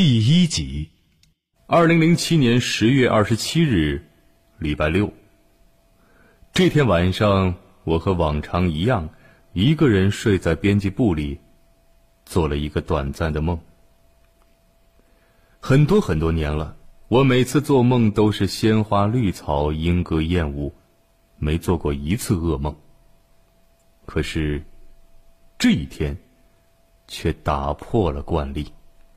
第1集。2007年10月27日，礼拜六。这天晚上，我和往常一样，一个人睡在编辑部里，做了一个短暂的梦。很多年了，我每次做梦都是鲜花绿草，莺歌燕舞，没做过一次噩梦。可是这一天却打破了惯例。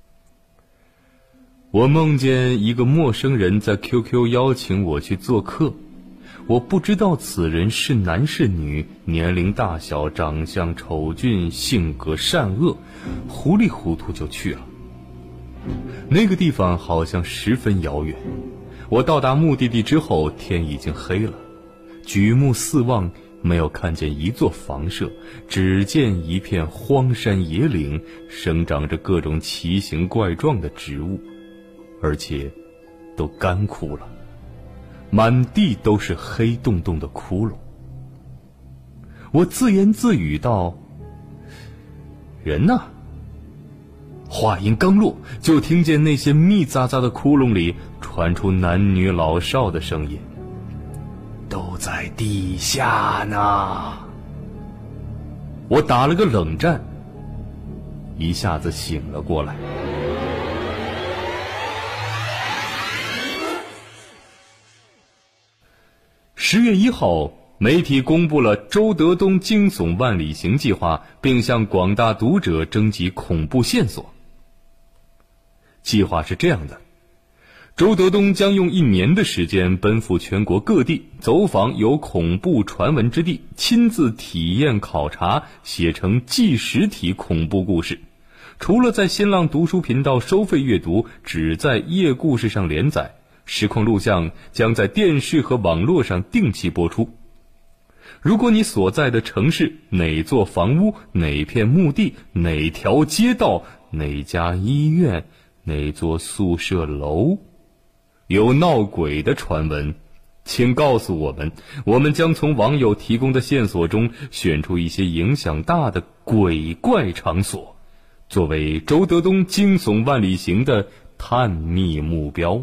我梦见一个陌生人在 QQ 邀请我去做客，我不知道此人是男是女，年龄大小，长相丑俊，性格善恶，糊里糊涂就去了。那个地方好像十分遥远，我到达目的地之后，天已经黑了，举目四望，没有看见一座房舍，只见一片荒山野岭，生长着各种奇形怪状的植物，而且都干枯了，满地都是黑洞洞的窟窿。我自言自语道：人呢？话音刚落，就听见那些密匝匝的窟窿里传出男女老少的声音：都在地下呢。我打了个冷战，一下子醒了过来。10月1号，媒体公布了周德东惊悚万里行计划，并向广大读者征集恐怖线索。计划是这样的：周德东将用1年的时间奔赴全国各地，走访有恐怖传闻之地，亲自体验考察，写成纪实体恐怖故事。除了在新浪读书频道收费阅读，只在夜故事上连载，实况录像将在电视和网络上定期播出。如果你所在的城市哪座房屋、哪片墓地、哪条街道、哪家医院、哪座宿舍楼有闹鬼的传闻，请告诉我们，我们将从网友提供的线索中选出一些影响大的鬼怪场所，作为周德东惊悚万里行的探秘目标。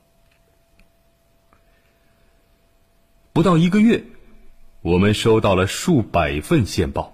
不到1个月，我们收到了数百份线报。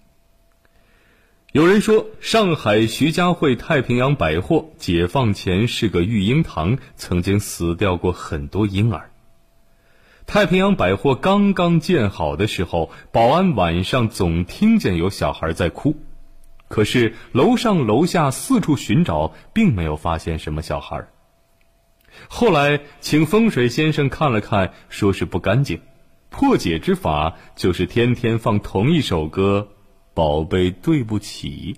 有人说，上海徐家汇太平洋百货解放前是个育婴堂，曾经死掉过很多婴儿。太平洋百货刚刚建好的时候，保安晚上总听见有小孩在哭，可是楼上楼下四处寻找，并没有发现什么小孩。后来请风水先生看了看，说是不干净，破解之法就是天天放同一首歌，宝贝对不起。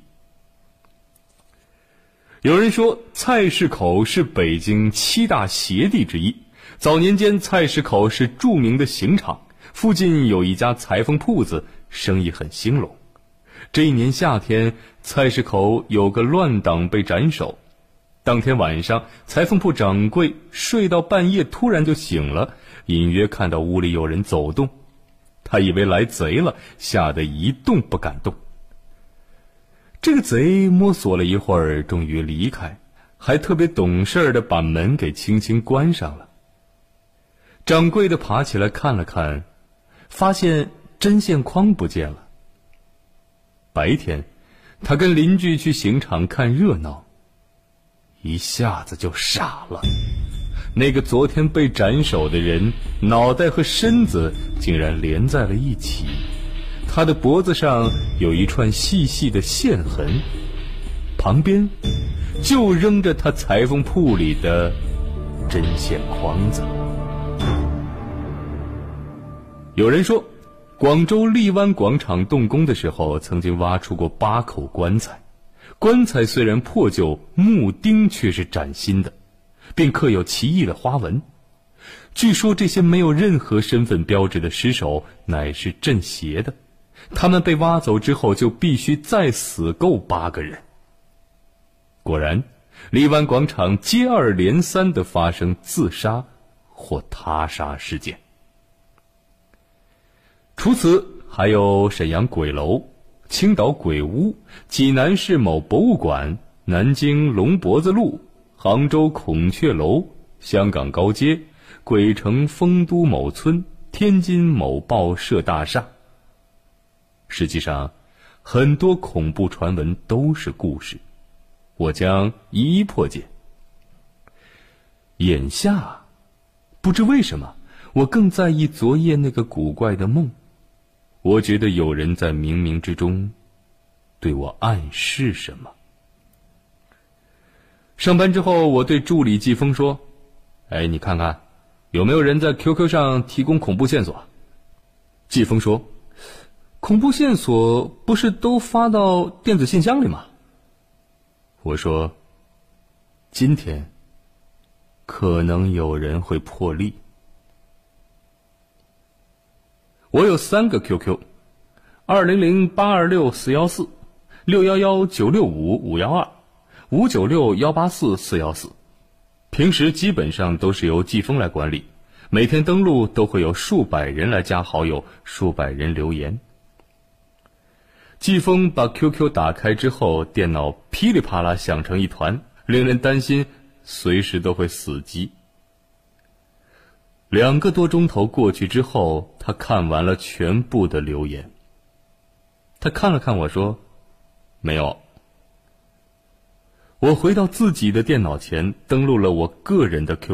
有人说，菜市口是北京7大邪地之一。早年间，菜市口是著名的刑场，附近有一家裁缝铺子，生意很兴隆。这一年夏天，菜市口有个乱党被斩首。当天晚上，裁缝铺掌柜睡到半夜，突然就醒了，隐约看到屋里有人走动，他以为来贼了，吓得一动不敢动。这个贼摸索了一会儿，终于离开，还特别懂事地把门给轻轻关上了。掌柜的爬起来看了看，发现针线筐不见了。白天，他跟邻居去刑场看热闹，一下子就傻了。那个昨天被斩首的人，脑袋和身子竟然连在了一起，他的脖子上有一串细细的线痕，旁边就扔着他裁缝铺里的针线筐子。有人说，广州荔湾广场动工的时候，曾经挖出过8口棺材，棺材虽然破旧，木钉却是崭新的，并刻有奇异的花纹。据说这些没有任何身份标志的尸首乃是镇邪的，他们被挖走之后就必须再死够8个人。果然，荔湾广场接二连三地发生自杀或他杀事件。除此，还有沈阳鬼楼、青岛鬼屋、济南市某博物馆、南京龙脖子路、 杭州孔雀楼、香港高街、鬼城丰都某村、天津某报社大厦。实际上，很多恐怖传闻都是故事，我将一一破解。眼下，不知为什么，我更在意昨夜那个古怪的梦。我觉得有人在冥冥之中对我暗示什么。上班之后，我对助理季风说：“哎，你看看，有没有人在 QQ 上提供恐怖线索？”季风说：“恐怖线索不是都发到电子信箱里吗？”我说：“今天可能有人会破例。”我有3个 QQ：200826414、61196555125、596184414。平时基本上都是由季风来管理，每天登录都会有数百人来加好友，数百人留言。季风把 QQ 打开之后，电脑噼里啪啦响成一团，令人担心随时都会死机。2个多钟头过去之后，他看完了全部的留言。他看了看我说：“没有。”我回到自己的电脑前，登录了我个人的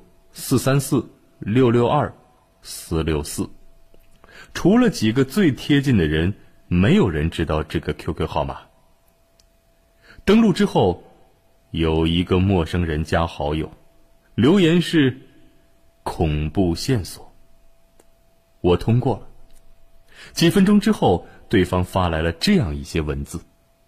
QQ：434662464。除了几个最贴近的人，没有人知道这个 QQ 号码。登录之后，有一个陌生人加好友，留言是恐怖线索。我通过了。几分钟之后，对方发来了这样一些文字：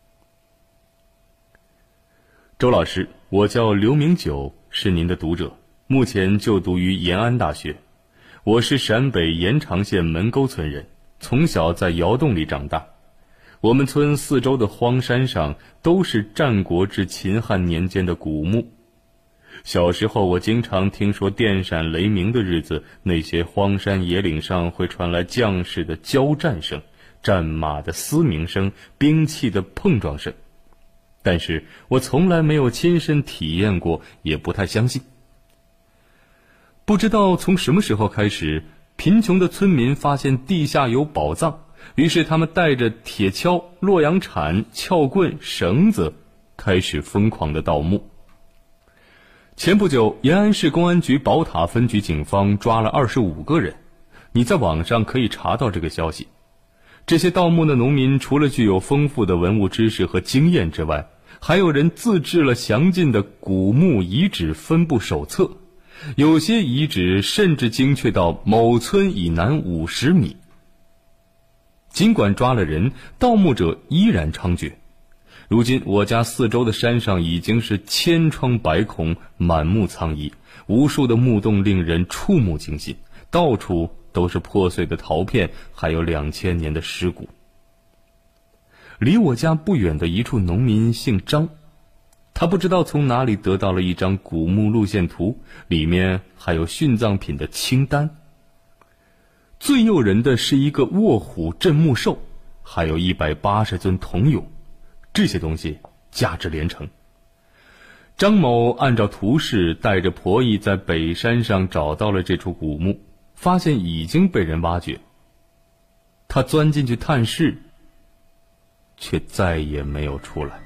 周老师，我叫刘明九，是您的读者，目前就读于延安大学。我是陕北延长县门沟村人，从小在窑洞里长大。我们村4周的荒山上都是战国至秦汉年间的古墓。小时候我经常听说电闪雷鸣的日子，那些荒山野岭上会传来将士的交战声、战马的嘶鸣声、兵器的碰撞声。但是我从来没有亲身体验过，也不太相信。不知道从什么时候开始，贫穷的村民发现地下有宝藏，于是他们带着铁锹、洛阳铲、撬棍、绳子，开始疯狂的盗墓。前不久，延安市公安局宝塔分局警方抓了25个人，你在网上可以查到这个消息。这些盗墓的农民除了具有丰富的文物知识和经验之外，还有人自制了详尽的古墓遗址分布手册，有些遗址甚至精确到某村以南50米。尽管抓了人，盗墓者依然猖獗。如今我家4周的山上已经是千疮百孔，满目苍夷，无数的墓洞令人触目惊心，到处都是破碎的陶片，还有2000年的尸骨。离我家不远的一处农民姓张，他不知道从哪里得到了一张古墓路线图，里面还有殉葬品的清单。最诱人的是一个卧虎镇墓兽，还有180尊铜俑，这些东西价值连城。张某按照图示带着婆姨在北山上找到了这处古墓，发现已经被人挖掘。他钻进去探视，却再也没有出来。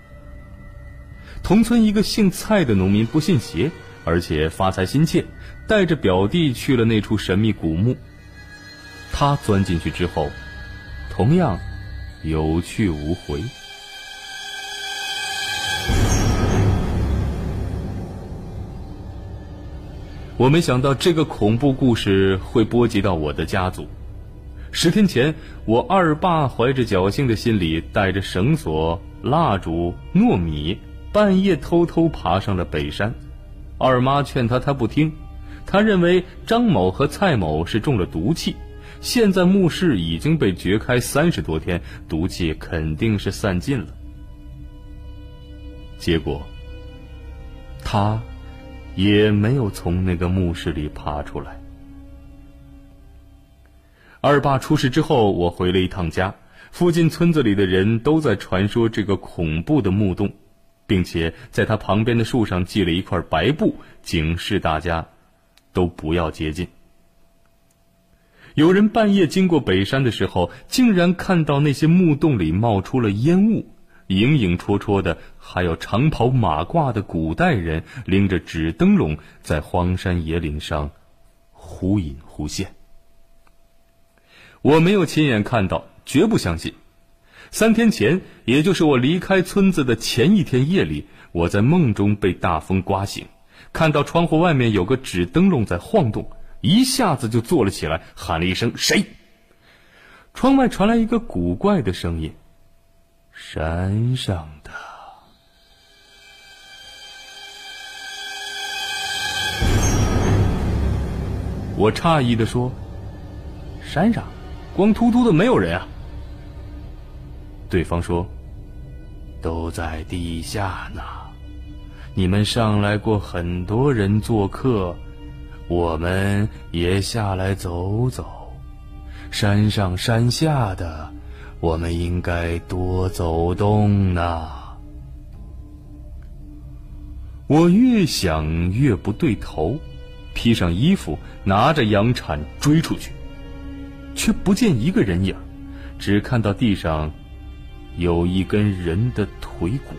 同村一个姓蔡的农民不信邪，而且发财心切，带着表弟去了那处神秘古墓。他钻进去之后，同样有去无回。我没想到这个恐怖故事会波及到我的家族。10天前，我二爸怀着侥幸的心理，带着绳索、蜡烛、糯米，半夜偷偷爬上了北山。二妈劝他，他不听。他认为张某和蔡某是中了毒气，现在墓室已经被掘开30多天，毒气肯定是散尽了。结果，他也没有从那个墓室里爬出来。二爸出事之后，我回了一趟家，附近村子里的人都在传说这个恐怖的墓洞。 并且在他旁边的树上系了一块白布，警示大家都不要接近。有人半夜经过北山的时候，竟然看到那些木洞里冒出了烟雾，影影绰绰的还有长袍马褂的古代人拎着纸灯笼在荒山野岭上忽隐忽现。我没有亲眼看到，绝不相信。3天前，也就是我离开村子的前一天夜里，我在梦中被大风刮醒，看到窗户外面有个纸灯笼在晃动，一下子就坐了起来，喊了一声谁。窗外传来一个古怪的声音，山上的。我诧异地说，山上光秃秃的没有人啊。对方说，都在地下呢，你们上来过很多人做客，我们也下来走走，山上山下的我们应该多走动呢。我越想越不对头，披上衣服，拿着洋铲追出去，却不见一个人影，只看到地上有一根人的腿骨。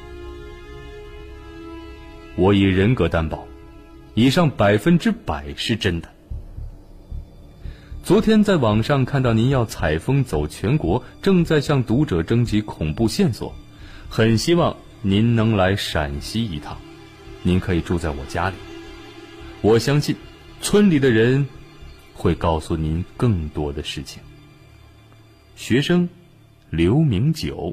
我以人格担保，以上100%是真的。昨天在网上看到您要采风走全国，正在向读者征集恐怖线索，很希望您能来陕西一趟，您可以住在我家里，我相信村里的人会告诉您更多的事情。学生刘明九。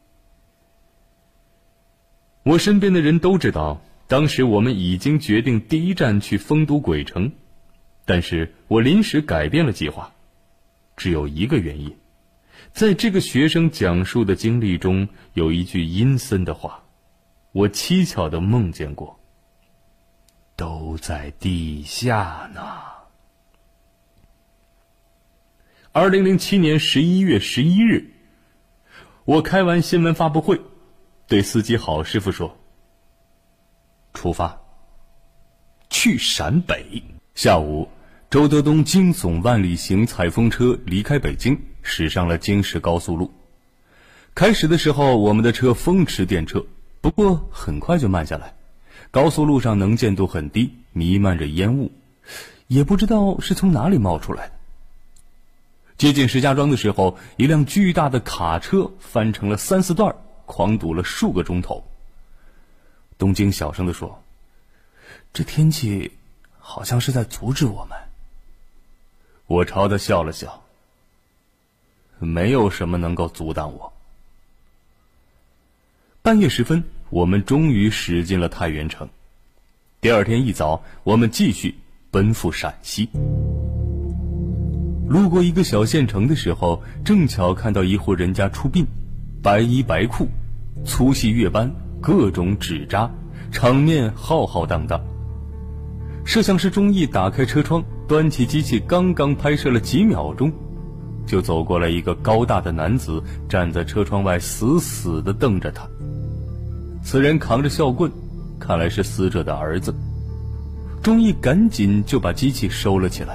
我身边的人都知道，当时我们已经决定第一站去丰都鬼城，但是我临时改变了计划，只有一个原因。在这个学生讲述的经历中，有一句阴森的话，我蹊跷地梦见过，都在地下呢。2007年11月11日，我开完新闻发布会，对司机郝师傅说，出发去陕北。下午，周德东惊悚万里行采风车离开北京，驶上了京石高速路。开始的时候，我们的车风驰电掣，不过很快就慢下来。高速路上能见度很低，弥漫着烟雾，也不知道是从哪里冒出来的。接近石家庄的时候，一辆巨大的卡车翻成了3、4段，狂堵了数个钟头。东京小声地说，这天气好像是在阻止我们。我朝他笑了笑，没有什么能够阻挡我。半夜时分，我们终于驶进了太原城。第二天一早，我们继续奔赴陕西。路过一个小县城的时候，正巧看到一户人家出殡，白衣白裤，粗细乐班，各种纸扎，场面浩浩荡荡。摄像师钟毅打开车窗，端起机器，刚刚拍摄了几秒钟，就走过来一个高大的男子，站在车窗外死死地瞪着他。此人扛着孝棍，看来是死者的儿子。钟毅赶紧就把机器收了起来。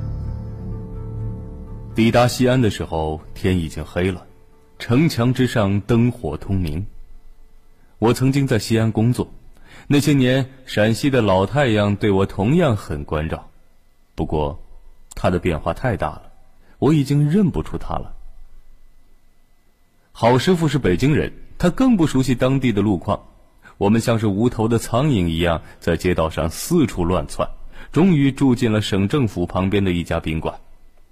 抵达西安的时候，天已经黑了，城墙之上灯火通明。我曾经在西安工作，那些年陕西的老太阳对我同样很关照，不过他的变化太大了，我已经认不出他了。郝师傅是北京人，他更不熟悉当地的路况。我们像是无头的苍蝇一样在街道上四处乱窜，终于住进了省政府旁边的一家宾馆。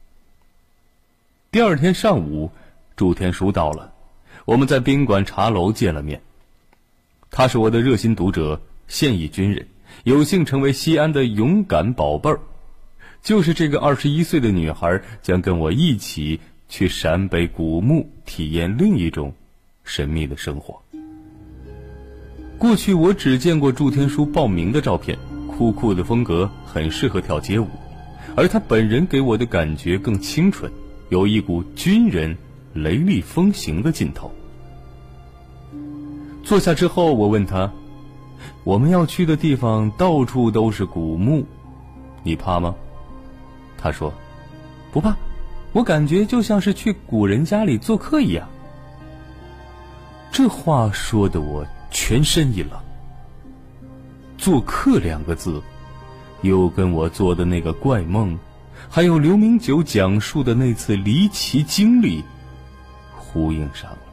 第二天上午，祝天书到了，我们在宾馆茶楼见了面。他是我的热心读者，现役军人，有幸成为西安的勇敢宝贝儿。就是这个21岁的女孩，将跟我一起去陕北古墓，体验另一种神秘的生活。过去我只见过祝天书报名的照片，酷酷的风格很适合跳街舞，而他本人给我的感觉更清纯，有一股军人雷厉风行的劲头。 坐下之后，我问他，我们要去的地方到处都是古墓，你怕吗？他说，不怕，我感觉就像是去古人家里做客一样。这话说得我全身一冷。做客2个字，又跟我做的那个怪梦，还有刘明九讲述的那次离奇经历呼应上了。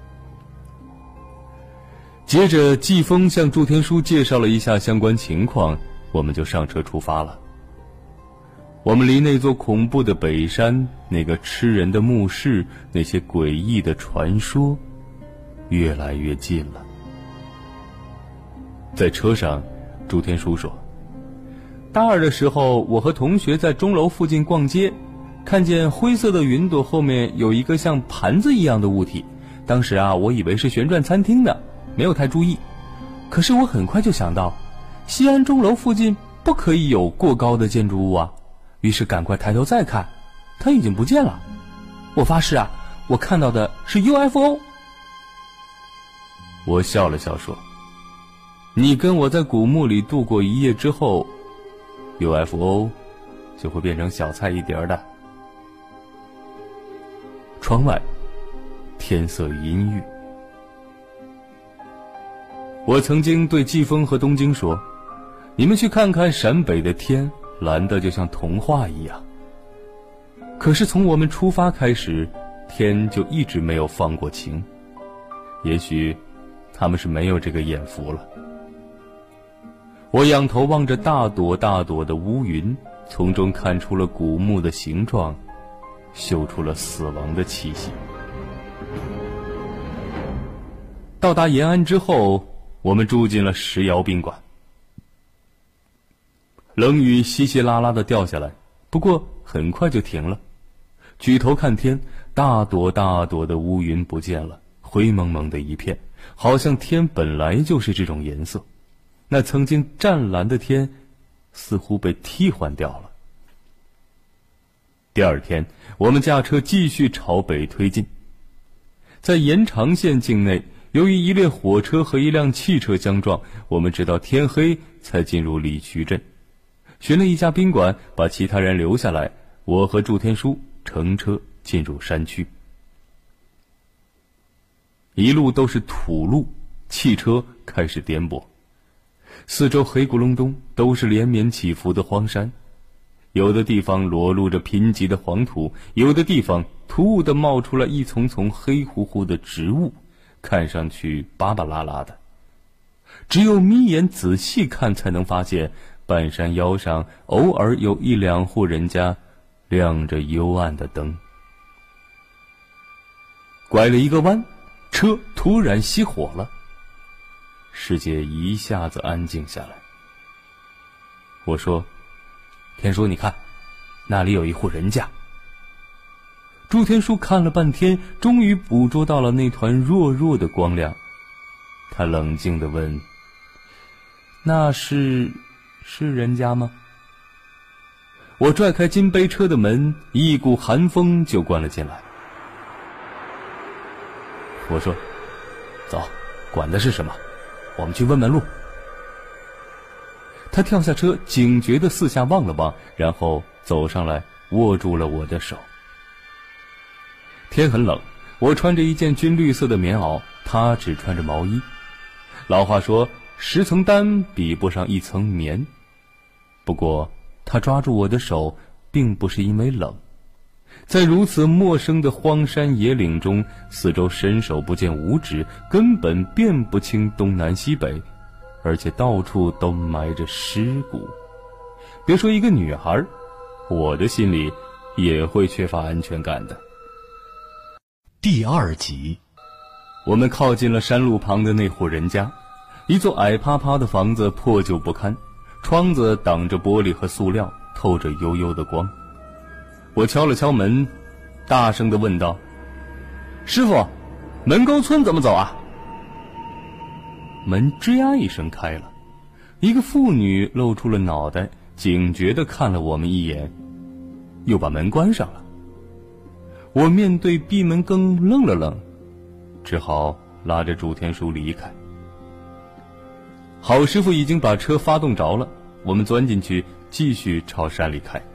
接着季风向祝天书介绍了一下相关情况，我们就上车出发了。我们离那座恐怖的北山，那个吃人的墓室，那些诡异的传说越来越近了。在车上，祝天书说，大2的时候，我和同学在钟楼附近逛街，看见灰色的云朵后面有一个像盘子一样的物体，当时我以为是旋转餐厅呢，没有太注意。可是我很快就想到，西安钟楼附近不可以有过高的建筑物啊，于是赶快抬头再看，它已经不见了。我发誓我看到的是 UFO。 我笑了笑说，你跟我在古墓里度过1夜之后， UFO 就会变成小菜一碟的。窗外天色阴郁。我曾经对季风和东京说，你们去看看陕北的天，蓝的就像童话一样。可是从我们出发开始，天就一直没有放过晴。也许他们是没有这个眼福了。我仰头望着大朵大朵的乌云，从中看出了古墓的形状，嗅出了死亡的气息。到达延安之后，我们住进了石窑宾馆。冷雨稀稀拉拉地掉下来，不过很快就停了。举头看天，大朵大朵的乌云不见了，灰蒙蒙的一片，好像天本来就是这种颜色。那曾经湛蓝的天似乎被替换掉了。第2天，我们驾车继续朝北推进。在延长县境内，由于一列火车和一辆汽车相撞，我们直到天黑才进入李渠镇。寻了一家宾馆，把其他人留下来，我和祝天书乘车进入山区。一路都是土路，汽车开始颠簸，四周黑咕隆咚，都是连绵起伏的荒山，有的地方裸露着贫瘠的黄土，有的地方突兀地冒出了一丛丛黑乎乎的植物，看上去巴巴拉拉的。只有眯眼仔细看，才能发现半山腰上偶尔有1、2户人家亮着幽暗的灯。拐了一个弯，车突然熄火了，世界一下子安静下来。我说，天书，你看，那里有一户人家。祝天书看了半天，终于捕捉到了那团弱弱的光亮。他冷静地问，那是人家吗？我拽开金杯车的门，一股寒风就灌了进来。我说，走，管的是什么，我们去问问路。他跳下车，警觉地四下望了望，然后走上来，握住了我的手。天很冷，我穿着一件军绿色的棉袄，他只穿着毛衣。老话说，10层单比不上1层棉。不过他抓住我的手并不是因为冷，在如此陌生的荒山野岭中，四周伸手不见五指，根本辨不清东南西北，而且到处都埋着尸骨。别说一个女孩，我的心里也会缺乏安全感的。 第2集， 我们靠近了山路旁的那户人家，一座矮趴趴的房子，破旧不堪，窗子挡着玻璃和塑料，透着幽幽的光。我敲了敲门，大声地问道，师傅，门沟村怎么走啊？门吱呀一声开了，一个妇女露出了脑袋，警觉地看了我们一眼，又把门关上了。我面对闭门羹愣了愣，只好拉着祝天书离开。 好师傅已经把车发动着了，我们钻进去，继续朝山里开。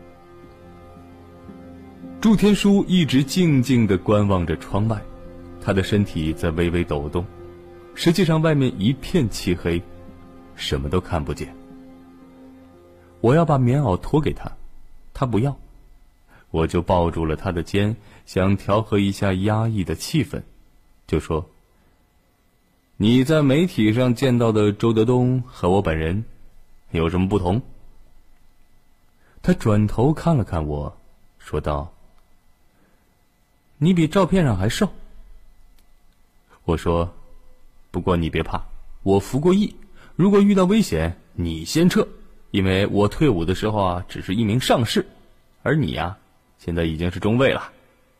祝天书一直静静地观望着窗外，他的身体在微微抖动，实际上外面一片漆黑，什么都看不见。我要把棉袄脱给他，他不要，我就抱住了他的肩，想调和一下压抑的气氛，就说：你在媒体上见到的周德东和我本人有什么不同？他转头看了看我，说道：你比照片上还瘦。我说：不过你别怕，我服过役，如果遇到危险，你先撤，因为我退伍的时候只是一名上士，而你现在已经是中尉了。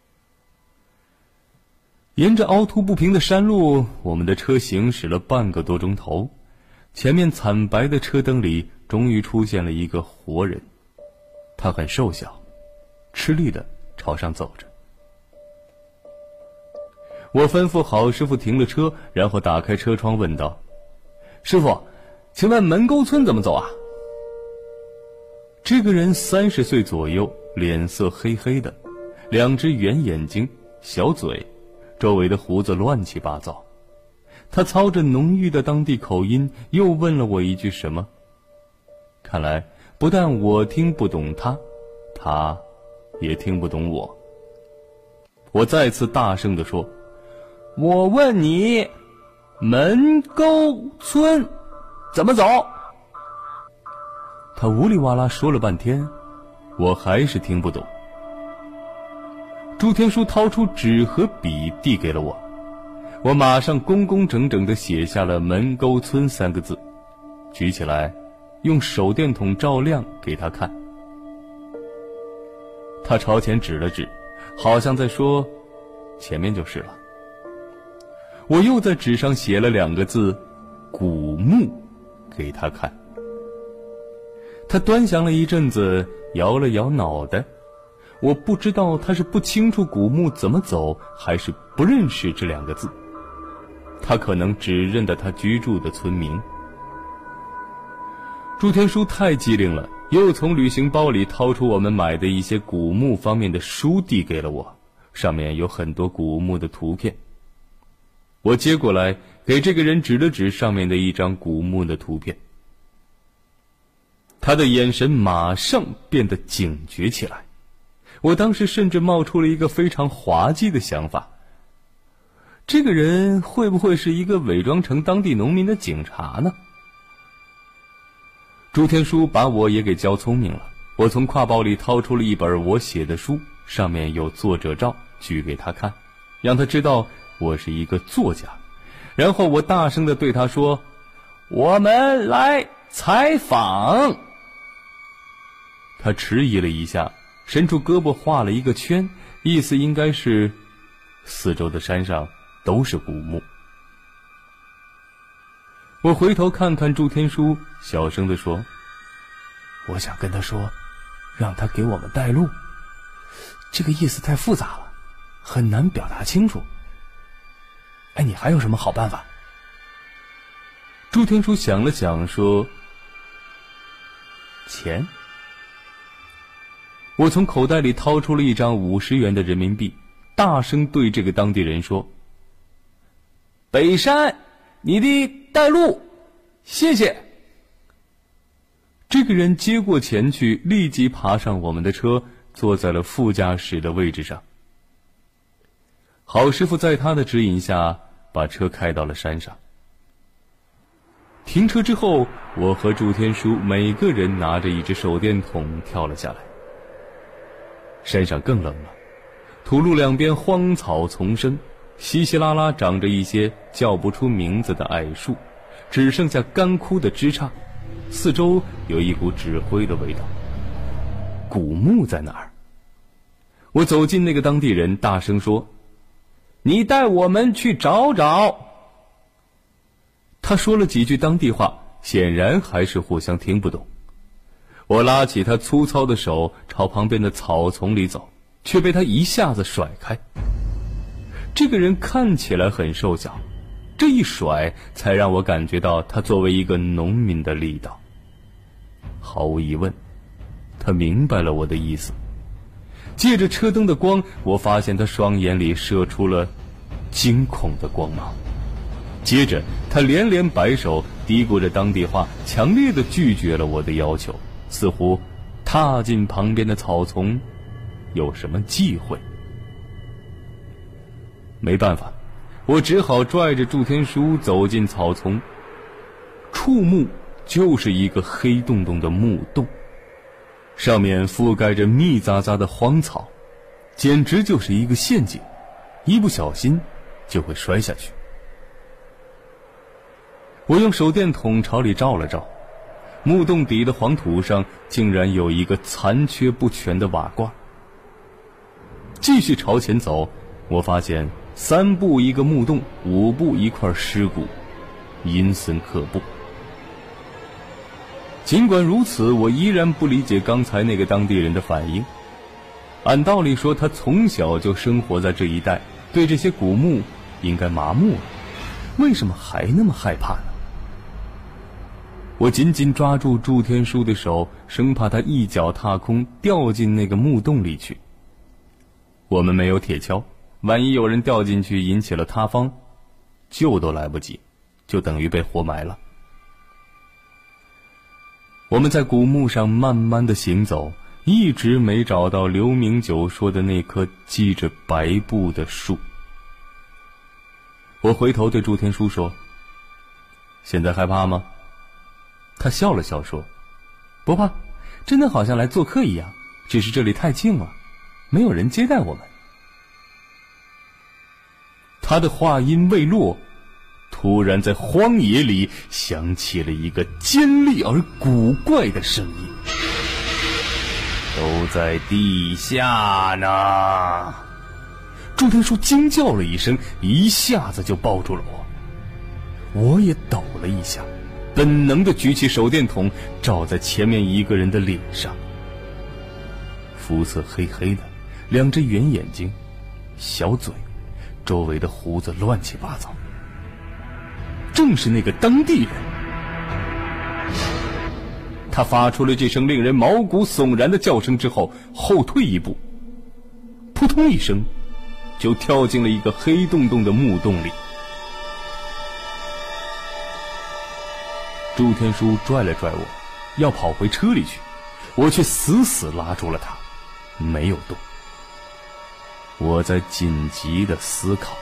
沿着凹凸不平的山路，我们的车行驶了半个多钟头，前面惨白的车灯里终于出现了一个活人，他很瘦小，吃力地朝上走着。我吩咐好师傅停了车，然后打开车窗问道：师傅，请问门沟村怎么走啊？这个人30岁左右，脸色黑黑的，两只圆眼睛，小嘴，周围的胡子乱七八糟。他操着浓郁的当地口音，又问了我一句什么。看来不但我听不懂他，他也听不懂我。我再次大声地说：我问你，门沟村怎么走？他呜里哇啦说了半天，我还是听不懂。祝天书掏出纸和笔递给了我，我马上工工整整地写下了门沟村3个字，举起来用手电筒照亮给他看。他朝前指了指，好像在说前面就是了。我又在纸上写了2个字古墓给他看。他端详了一阵子，摇了摇脑袋。我不知道他是不清楚古墓怎么走，还是不认识这2个字。他可能只认得他居住的村民。祝天书太机灵了，又从旅行包里掏出我们买的一些古墓方面的书递给了我，上面有很多古墓的图片。我接过来，给这个人指了指上面的一张古墓的图片。他的眼神马上变得警觉起来，我当时甚至冒出了一个非常滑稽的想法：这个人会不会是一个伪装成当地农民的警察呢？朱天书把我也给教聪明了，我从挎包里掏出了一本我写的书，上面有作者照，举给他看，让他知道我是一个作家。然后我大声地对他说：我们来采访。他迟疑了一下，伸出胳膊画了一个圈，意思应该是四周的山上都是古墓。我回头看看祝天书，小声地说：我想跟他说，让他给我们带路，这个意思太复杂了，很难表达清楚。你还有什么好办法？祝天书想了想说：钱。我从口袋里掏出了一张50元的人民币，大声对这个当地人说：北山，你的带路，谢谢。这个人接过钱去，立即爬上我们的车，坐在了副驾驶的位置上。好师傅在他的指引下，把车开到了山上。停车之后，我和祝天书每个人拿着一只手电筒跳了下来。山上更冷了，土路两边荒草丛生，稀稀拉拉长着一些叫不出名字的矮树，只剩下干枯的枝杈，四周有一股纸灰的味道。古墓在哪儿？我走近那个当地人，大声说：你带我们去找找。他说了几句当地话，显然还是互相听不懂。我拉起他粗糙的手，朝旁边的草丛里走，却被他一下子甩开。这个人看起来很瘦小， 这一甩才让我感觉到他作为一个农民的力道。毫无疑问，他明白了我的意思。借着车灯的光，我发现他双眼里射出了惊恐的光芒。接着他连连摆手，嘀咕着当地话，强烈地拒绝了我的要求，似乎踏进旁边的草丛有什么忌讳。没办法，我只好拽着祝天书走进草丛。触目就是一个黑洞洞的木洞，上面覆盖着密匝匝的荒草，简直就是一个陷阱，一不小心就会摔下去。我用手电筒朝里照了照，木洞底的黄土上竟然有一个残缺不全的瓦罐。继续朝前走，我发现3步一个木洞，5步一块尸骨，阴森可怖。尽管如此，我依然不理解刚才那个当地人的反应。按道理说，他从小就生活在这一带，对这些古墓应该麻木了，为什么还那么害怕呢？我紧紧抓住祝天书的手，生怕他一脚踏空掉进那个木洞里去。我们没有铁锹，万一有人掉进去引起了塌方，救都来不及，就等于被活埋了。我们在古墓上慢慢地行走，一直没找到刘明九说的那棵系着白布的树。我回头对祝天书说：“现在害怕吗？”他笑了笑说：“不怕，真的好像来做客一样，只是这里太静了，没有人接待我们。”他的话音未落，突然在荒野里响起了一个尖利而古怪的声音：“都在地下呢！”祝天书惊叫了一声，一下子就抱住了我。我也抖了一下，本能地举起手电筒照在前面一个人的脸上。肤色黑黑的，2只圆眼睛，小嘴，周围的胡子乱七八糟。正是那个当地人。他发出了这声令人毛骨悚然的叫声之后，后退一步，扑通一声就跳进了一个黑洞洞的木洞里。祝天书拽了拽我，要跑回车里去，我却死死拉住了他，没有动。我在紧急地思考，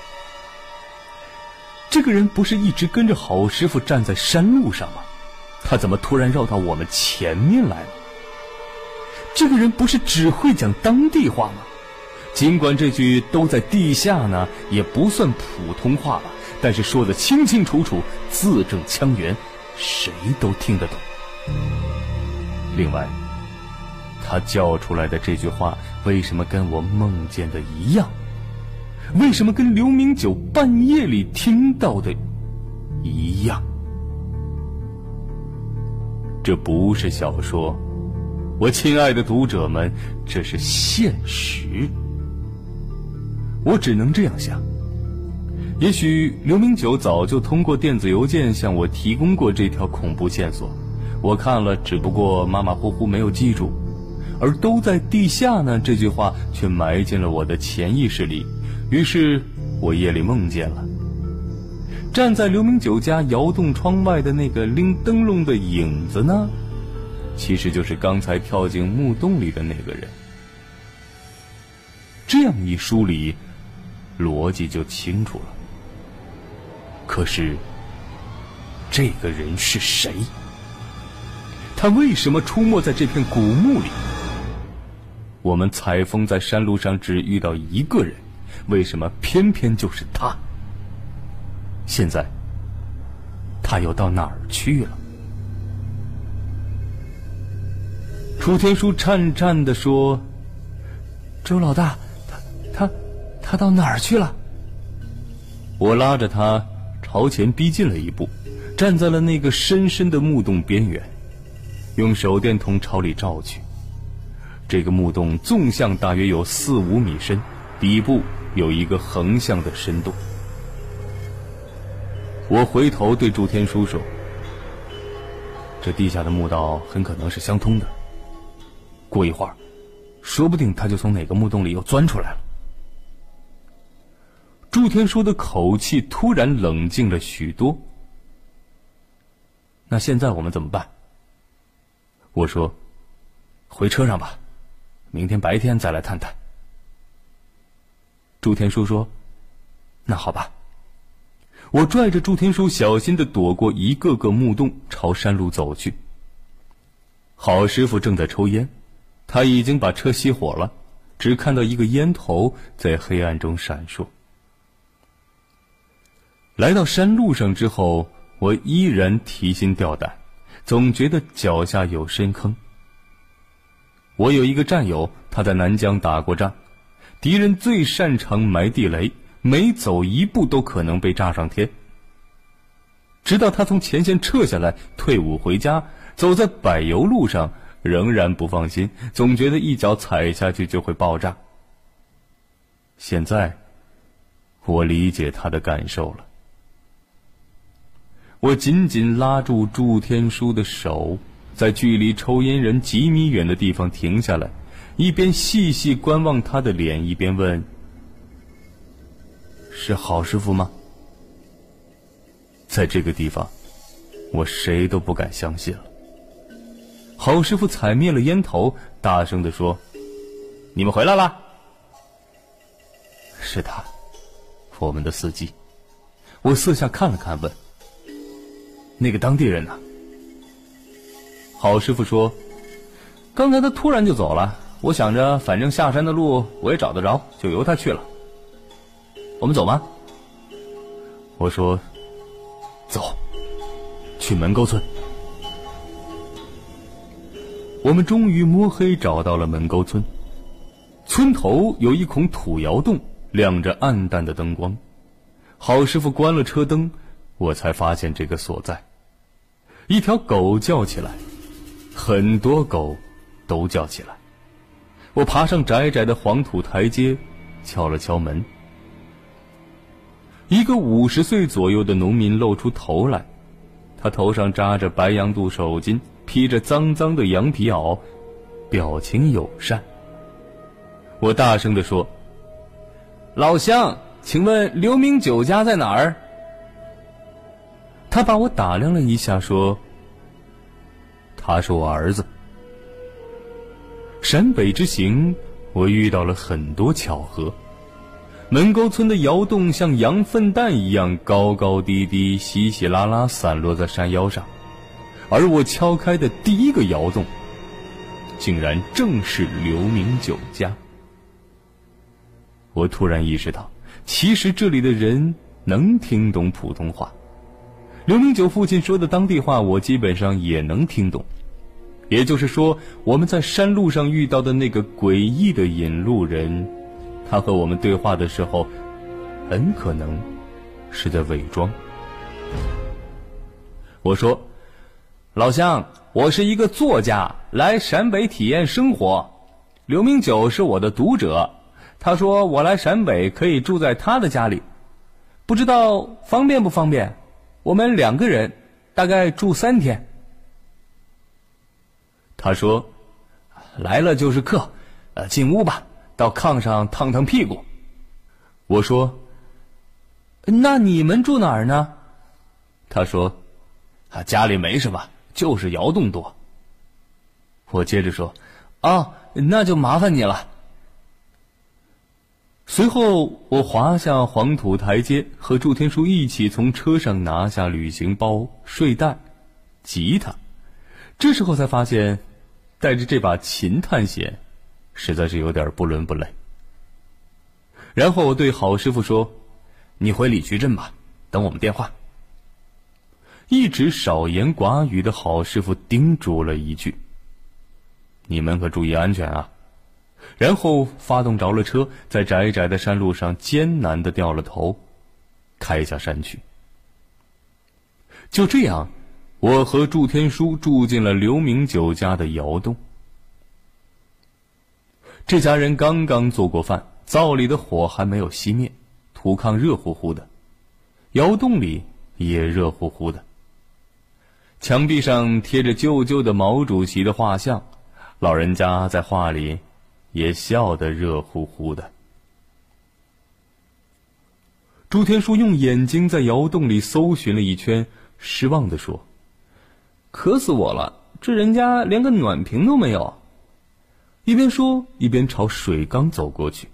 这个人不是一直跟着好师傅站在山路上吗？他怎么突然绕到我们前面来了？这个人不是只会讲当地话吗？尽管这句都在地下呢也不算普通话吧，但是说得清清楚楚，字正腔圆，谁都听得懂。另外，他叫出来的这句话为什么跟我梦见的一样？为什么跟刘明九半夜里听到的一样？这不是小说，我亲爱的读者们，这是现实。我只能这样想。也许刘明九早就通过电子邮件向我提供过这条恐怖线索，我看了只不过马马虎虎没有记住，而都在地下呢这句话却埋进了我的潜意识里，于是我夜里梦见了站在刘明九家窑洞窗外的那个拎灯笼的影子呢，其实就是刚才跳进木洞里的那个人。这样一梳理，逻辑就清楚了。可是这个人是谁？他为什么出没在这片古墓里？我们采风在山路上只遇到一个人，为什么偏偏就是他？现在他又到哪儿去了？楚天书颤颤地说：“周老大，他到哪儿去了？”我拉着他朝前逼近了一步，站在了那个深深的木洞边缘，用手电筒朝里照去。这个木洞纵向大约有4-5米深，底部有一个横向的深洞。 我回头对祝天书说：“这地下的墓道很可能是相通的，过一会儿，说不定他就从哪个墓洞里又钻出来了。”祝天书的口气突然冷静了许多。那现在我们怎么办？我说：“回车上吧，明天白天再来探探。”祝天书说：“那好吧。”我拽着祝天书小心地躲过一个个墓洞，朝山路走去。郝师傅正在抽烟，他已经把车熄火了，只看到一个烟头在黑暗中闪烁。来到山路上之后，我依然提心吊胆，总觉得脚下有深坑。我有一个战友，他在南疆打过仗，敌人最擅长埋地雷，每走一步都可能被炸上天。直到他从前线撤下来，退伍回家，走在柏油路上，仍然不放心，总觉得一脚踩下去就会爆炸。现在，我理解他的感受了。我紧紧拉住祝天书的手，在距离抽烟人几米远的地方停下来，一边细细观望他的脸，一边问：“是郝师傅吗？”在这个地方，我谁都不敢相信了。郝师傅踩灭了烟头，大声地说：“你们回来啦？”是他，我们的司机。我四下看了看，问：“那个当地人呢？”郝师傅说：“刚才他突然就走了，我想着反正下山的路我也找得着，就由他去了。我们走吗？”我说：“走，去门沟村。”我们终于摸黑找到了门沟村。村头有一孔土窑洞，亮着暗淡的灯光。郝师傅关了车灯，我才发现这个所在。一条狗叫起来，很多狗都叫起来。我爬上窄窄的黄土台阶，敲了敲门。一个50岁左右的农民露出头来，他头上扎着白羊肚手巾，披着脏脏的羊皮袄，表情友善。我大声地说：“老乡，请问刘明九家在哪儿？”他把我打量了一下，说：“他是我儿子。”陕北之行，我遇到了很多巧合。门沟村的窑洞像羊粪蛋一样高高低低、稀稀拉拉散落在山腰上，而我敲开的第一个窑洞，竟然正是刘明九家。我突然意识到，其实这里的人能听懂普通话。刘明九父亲说的当地话，我基本上也能听懂。也就是说，我们在山路上遇到的那个诡异的引路人，他和我们对话的时候，很可能是在伪装。我说：“老乡，我是一个作家，来陕北体验生活。刘明九是我的读者，他说我来陕北可以住在他的家里，不知道方便不方便？我们2个人，大概住3天。”他说：“来了就是客，进屋吧，到炕上烫烫屁股。”我说：“那你们住哪儿呢？”他说：“家里没什么，就是窑洞多。”我接着说：“哦，那就麻烦你了。”随后我滑下黄土台阶，和祝天书一起从车上拿下旅行包、睡袋、吉他。这时候才发现，带着这把琴探险实在是有点不伦不类。然后我对郝师傅说：“你回李渠镇吧，等我们电话。”一直少言寡语的郝师傅叮嘱了一句：“你们可注意安全啊。”然后发动着了车，在窄窄的山路上艰难地掉了头，开下山去。就这样，我和祝天书住进了刘明九家的窑洞。这家人刚刚做过饭，灶里的火还没有熄灭，土炕热乎乎的。窑洞里也热乎乎的。墙壁上贴着旧旧的毛主席的画像，老人家在画里也笑得热乎乎的。朱天书用眼睛在窑洞里搜寻了一圈，失望地说：“渴死我了，这人家连个暖瓶都没有。”一边说一边朝水缸走过去。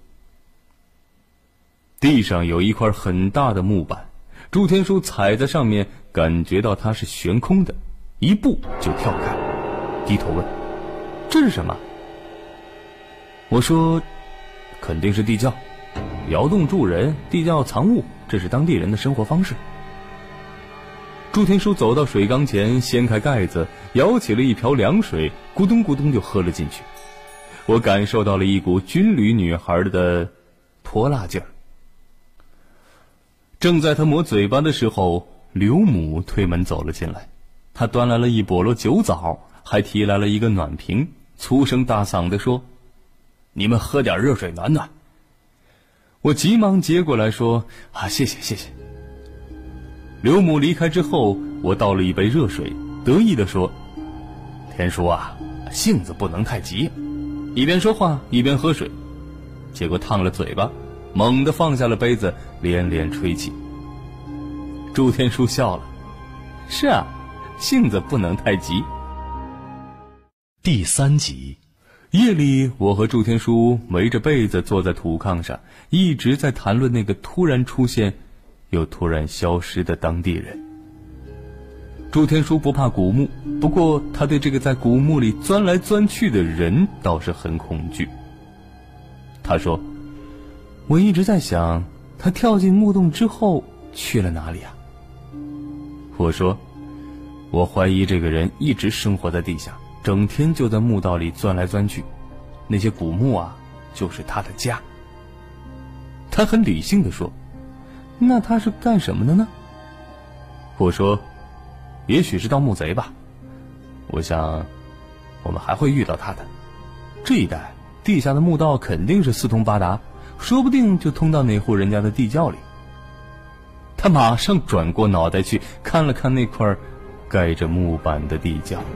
地上有一块很大的木板，朱天书踩在上面，感觉到它是悬空的，一步就跳开，低头问：“这是什么？”我说：“肯定是地窖，窑洞住人，地窖藏物，这是当地人的生活方式。”朱天书走到水缸前，掀开盖子，舀起了一瓢凉水，咕咚咕咚就喝了进去。我感受到了一股军旅女孩的泼辣劲儿。正在他抹嘴巴的时候，刘母推门走了进来，她端来了一笸箩酒枣，还提来了一个暖瓶，粗声大嗓地说：“你们喝点热水暖暖。”我急忙接过来说：“谢谢谢谢。”刘母离开之后，我倒了一杯热水，得意地说：“天叔啊，性子不能太急。”一边说话一边喝水，结果烫了嘴巴，猛地放下了杯子，连连吹气。朱天书笑了：“是啊，性子不能太急。” 第3集。 夜里，我和朱天书围着被子坐在土炕上，一直在谈论那个突然出现又突然消失的当地人。朱天书不怕古墓，不过他对这个在古墓里钻来钻去的人倒是很恐惧。他说：“我一直在想，他跳进墓洞之后去了哪里啊？”我说：“我怀疑这个人一直生活在地下，整天就在墓道里钻来钻去，那些古墓啊，就是他的家。”他很理性地说：“那他是干什么的呢？”我说：“也许是盗墓贼吧，我想我们还会遇到他的。这一带地下的墓道肯定是四通八达，说不定就通到哪户人家的地窖里。”他马上转过脑袋去看了看那块盖着木板的地窖。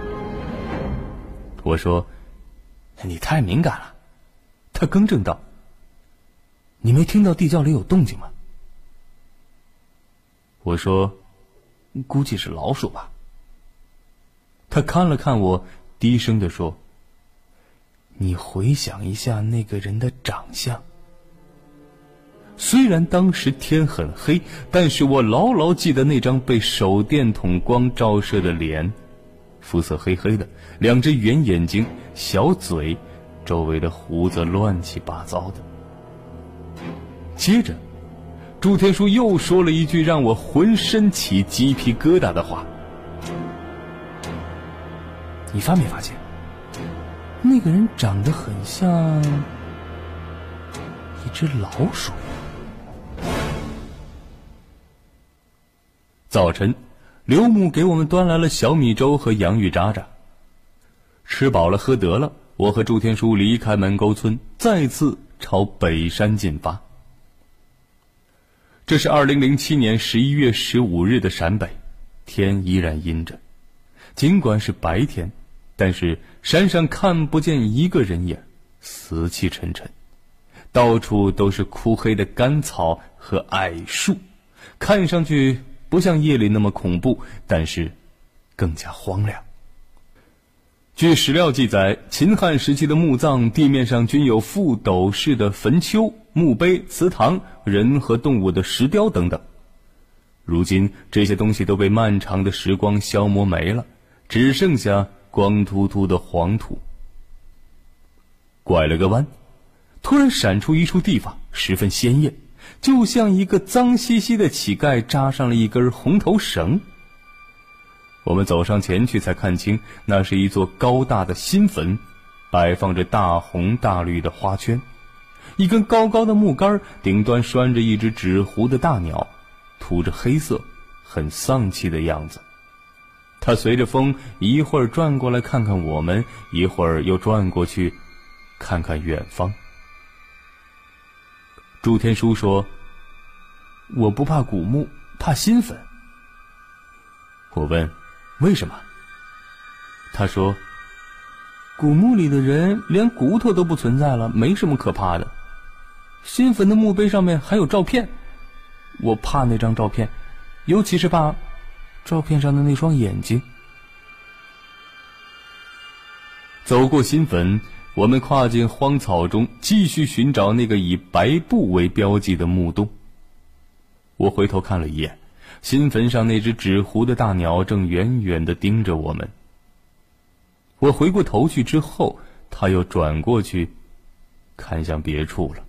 我说：“你太敏感了。”他更正道：“你没听到地窖里有动静吗？”我说：“估计是老鼠吧。”他看了看我，低声地说：“你回想一下那个人的长相。”虽然当时天很黑，但是我牢牢记得那张被手电筒光照射的脸，肤色黑黑的，两只圆眼睛，小嘴，周围的胡子乱七八糟的。接着朱天书又说了一句让我浑身起鸡皮疙瘩的话：“你发没发现，那个人长得很像一只老鼠？”早晨，刘母给我们端来了小米粥和洋芋渣渣。吃饱了喝得了，我和朱天书离开门沟村，再次朝北山进发。这是2007年11月15日的陕北，天依然阴着。尽管是白天，但是山上看不见一个人影，死气沉沉，到处都是枯黑的干草和矮树，看上去不像夜里那么恐怖，但是更加荒凉。据史料记载，秦汉时期的墓葬地面上均有覆斗式的坟丘、墓碑、祠堂、人和动物的石雕等等。如今这些东西都被漫长的时光消磨没了，只剩下光秃秃的黄土。拐了个弯，突然闪出一处地方，十分鲜艳，就像一个脏兮兮的乞丐扎上了一根红头绳。我们走上前去才看清，那是一座高大的新坟，摆放着大红大绿的花圈，一根高高的木杆，顶端拴着一只纸糊的大鸟，涂着黑色，很丧气的样子。它随着风一会儿转过来看看我们，一会儿又转过去看看远方。朱天书说：“我不怕古墓，怕新坟。 我问为什么？他说， 古墓里的人连骨头都不存在了，没什么可怕的。新坟的墓碑上面还有照片，我怕那张照片，尤其是怕照片上的那双眼睛。 走过新坟，我们跨进荒草中，继续寻找那个以白布为标记的墓洞。我回头看了一眼，新坟上那只纸糊的大鸟正远远地盯着我们。我回过头去之后，他又转过去看向别处了。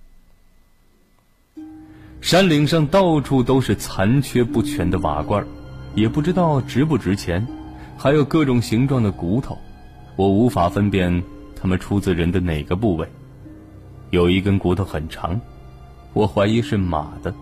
山岭上到处都是残缺不全的瓦罐，也不知道值不值钱，还有各种形状的骨头，我无法分辨它们出自人的哪个部位。有一根骨头很长，我怀疑是马的。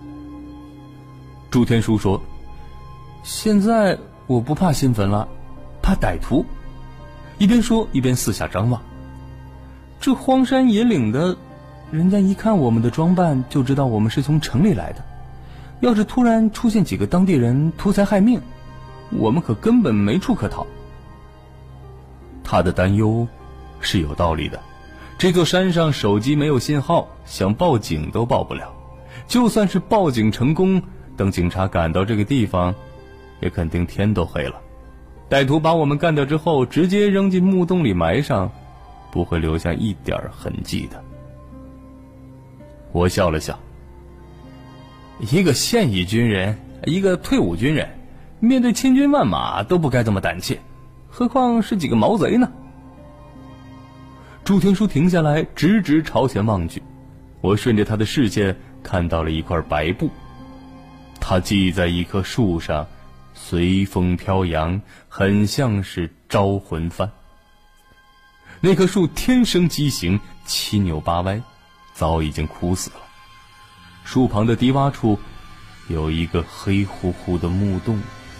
祝天书说， 现在我不怕新坟了，怕歹徒。一边说一边四下张望。这荒山野岭的，人家一看我们的装扮就知道我们是从城里来的。要是突然出现几个当地人图财害命，我们可根本没处可逃。 他的担忧是有道理的。这座山上手机没有信号，想报警都报不了。就算是报警成功，等警察赶到这个地方，也肯定天都黑了。歹徒把我们干掉之后，直接扔进墓洞里埋上，不会留下一点痕迹的。我笑了笑， 一个现役军人，一个退伍军人，面对千军万马都不该这么胆怯，何况是几个毛贼呢？ 祝天书停下来，直直朝前望去。我顺着他的视线看到了一块白布，它系在一棵树上，随风飘扬，很像是招魂幡。那棵树天生畸形，七扭八歪，早已经枯死了。树旁的低洼处有一个黑乎乎的墓洞，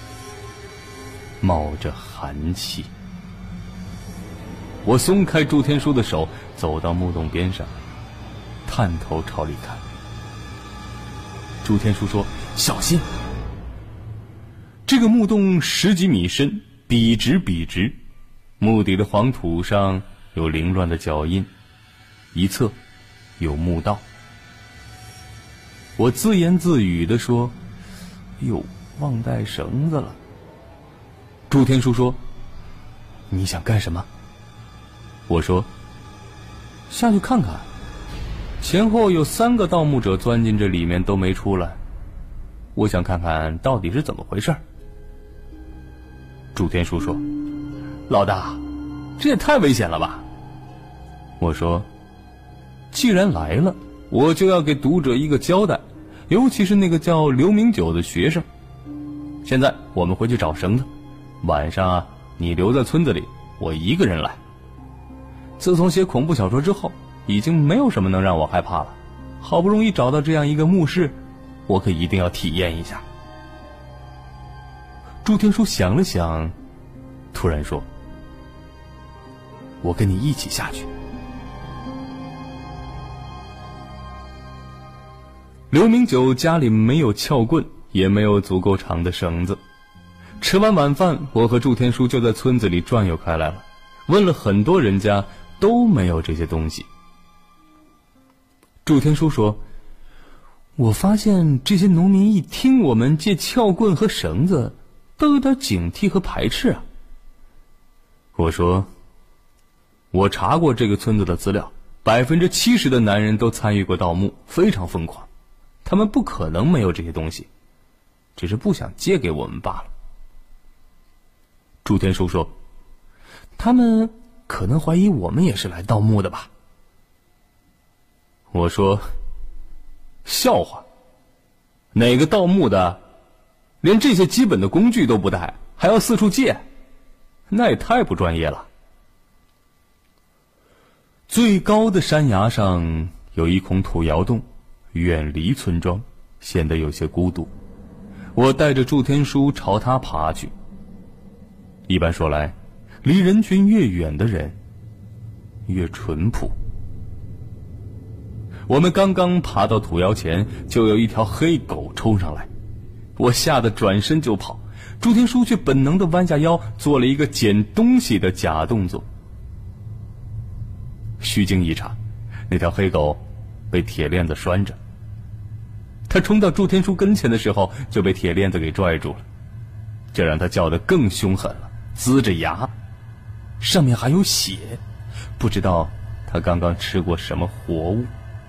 冒着寒气。我松开祝天书的手，走到墓洞边上，探头朝里看。祝天书说，小心。这个墓洞10几米深，笔直笔直，墓底的黄土上有凌乱的脚印，一侧有墓道。我自言自语地说，哟，忘带绳子了。祝天书说，你想干什么？我说，下去看看。前后有3个盗墓者钻进这里面都没出来，我想看看到底是怎么回事。祝天书说，老大，这也太危险了吧。我说，既然来了，我就要给读者一个交代，尤其是那个叫刘明九的学生。现在我们回去找绳子，晚上你留在村子里，我一个人来。自从写恐怖小说之后，已经没有什么能让我害怕了。好不容易找到这样一个墓室，我可一定要体验一下。祝天书想了想，突然说，我跟你一起下去。刘明九家里没有撬棍，也没有足够长的绳子。吃完晚饭，我和祝天书就在村子里转悠开来了，问了很多人家，都没有这些东西。祝天书说，我发现这些农民一听我们借撬棍和绳子，都有点警惕和排斥啊。我说，我查过这个村子的资料，70%的男人都参与过盗墓，非常疯狂，他们不可能没有这些东西，只是不想借给我们罢了。祝天书说，他们可能怀疑我们也是来盗墓的吧。我说，笑话，哪个盗墓的连这些基本的工具都不带，还要四处借，那也太不专业了。最高的山崖上有一孔土窑洞，远离村庄，显得有些孤独。我带着祝天书朝它爬去。一般说来，离人群越远的人越淳朴。我们刚刚爬到土窑前，就有一条黑狗冲上来，我吓得转身就跑， 朱天书却本能地弯下腰，做了一个捡东西的假动作。虚惊一场，那条黑狗被铁链子拴着。他冲到朱天书跟前的时候，就被铁链子给拽住了，这让他叫得更凶狠了，呲着牙，上面还有血，不知道他刚刚吃过什么活物。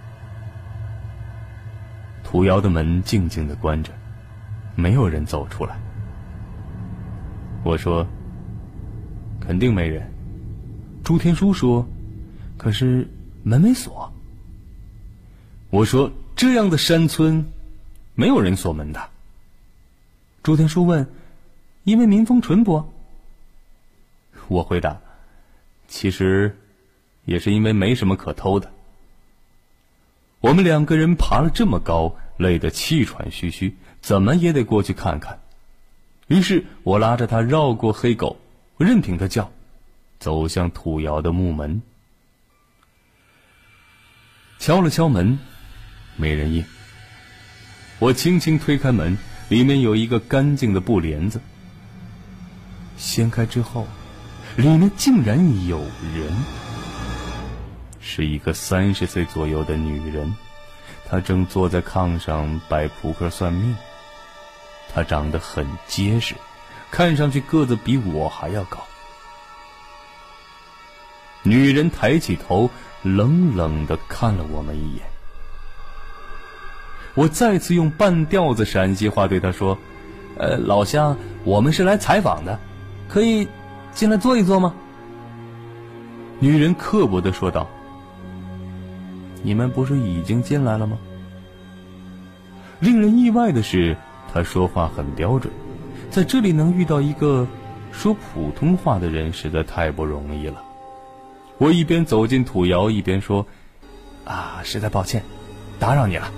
土窑的门静静地关着，没有人走出来。我说：“肯定没人。”朱天书说：“可是门没锁。”我说：“这样的山村，没有人锁门的。”朱天书问：“因为民风淳朴？”我回答：“其实，也是因为没什么可偷的。”我们2个人爬了这么高，累得气喘吁吁，怎么也得过去看看。于是我拉着他绕过黑狗，任凭他叫，走向土窑的木门。敲了敲门，没人应。我轻轻推开门，里面有一个干净的布帘子。掀开之后，里面竟然有人，是一个30岁左右的女人。她正坐在炕上摆扑克算命。她长得很结实，看上去个子比我还要高。女人抬起头，冷冷地看了我们一眼。我再次用半调子陕西话对她说：“老乡，我们是来采访的，可以进来坐一坐吗？”女人刻薄地说道：“你们不是已经进来了吗？”令人意外的是，她说话很标准，在这里能遇到一个说普通话的人实在太不容易了。我一边走进土窑，一边说：“实在抱歉，打扰你了。”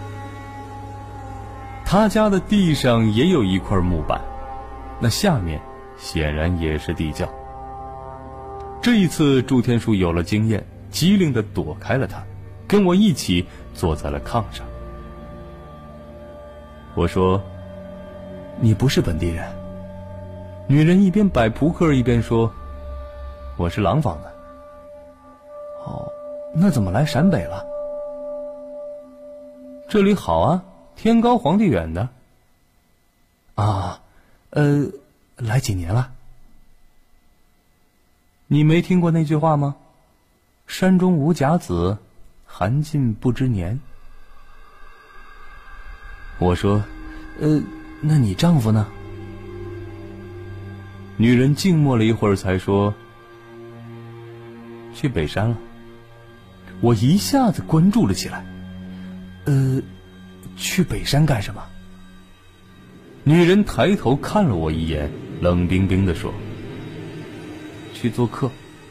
他家的地上也有一块木板，那下面显然也是地窖。这一次朱天书有了经验，机灵地躲开了他，跟我一起坐在了炕上。我说：“你不是本地人。”女人一边摆扑克一边说：“我是廊坊的。”“哦，那怎么来陕北了？”“这里好啊，天高皇帝远的。”“来几年了？”“你没听过那句话吗？山中无甲子，寒尽不知年。”我说：“那你丈夫呢？”女人静默了一会儿，才说：“去北山了。”我一下子关注了起来。去北山干什么？女人抬头看了我一眼，冷冰冰地说：“去做客。”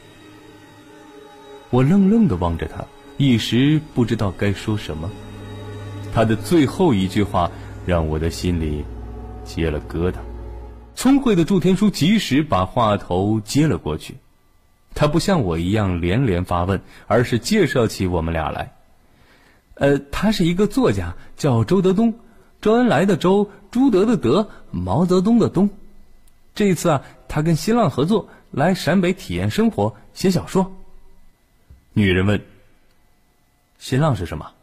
我愣愣地望着她，一时不知道该说什么。她的最后一句话让我的心里结了疙瘩。聪慧的祝天书及时把话头接了过去，他不像我一样连连发问，而是介绍起我们俩来。他是一个作家，叫周德东，周恩来的周，朱德的德，毛泽东的东。这一次他跟新浪合作，来陕北体验生活，写小说。女人问：“新浪是什么？”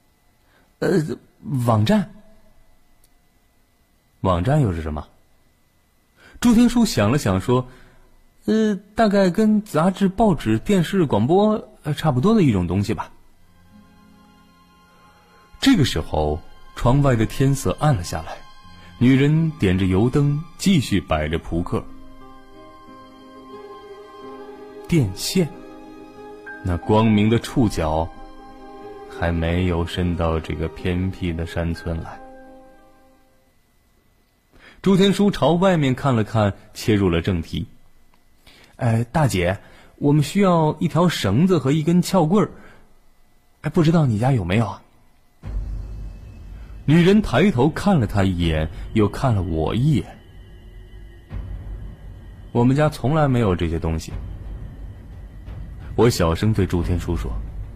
网站。网站又是什么？朱天书想了想说：“大概跟杂志、报纸、电视、广播差不多的一种东西吧。”这个时候，窗外的天色暗了下来，女人点着油灯，继续摆着扑克。电线，那光明的触角还没有伸到这个偏僻的山村来。朱天书朝外面看了看，切入了正题。大姐，我们需要一条绳子和一根撬棍儿。不知道你家有没有啊？女人抬头看了他一眼，又看了我一眼。我们家从来没有这些东西。我小声对朱天书说：“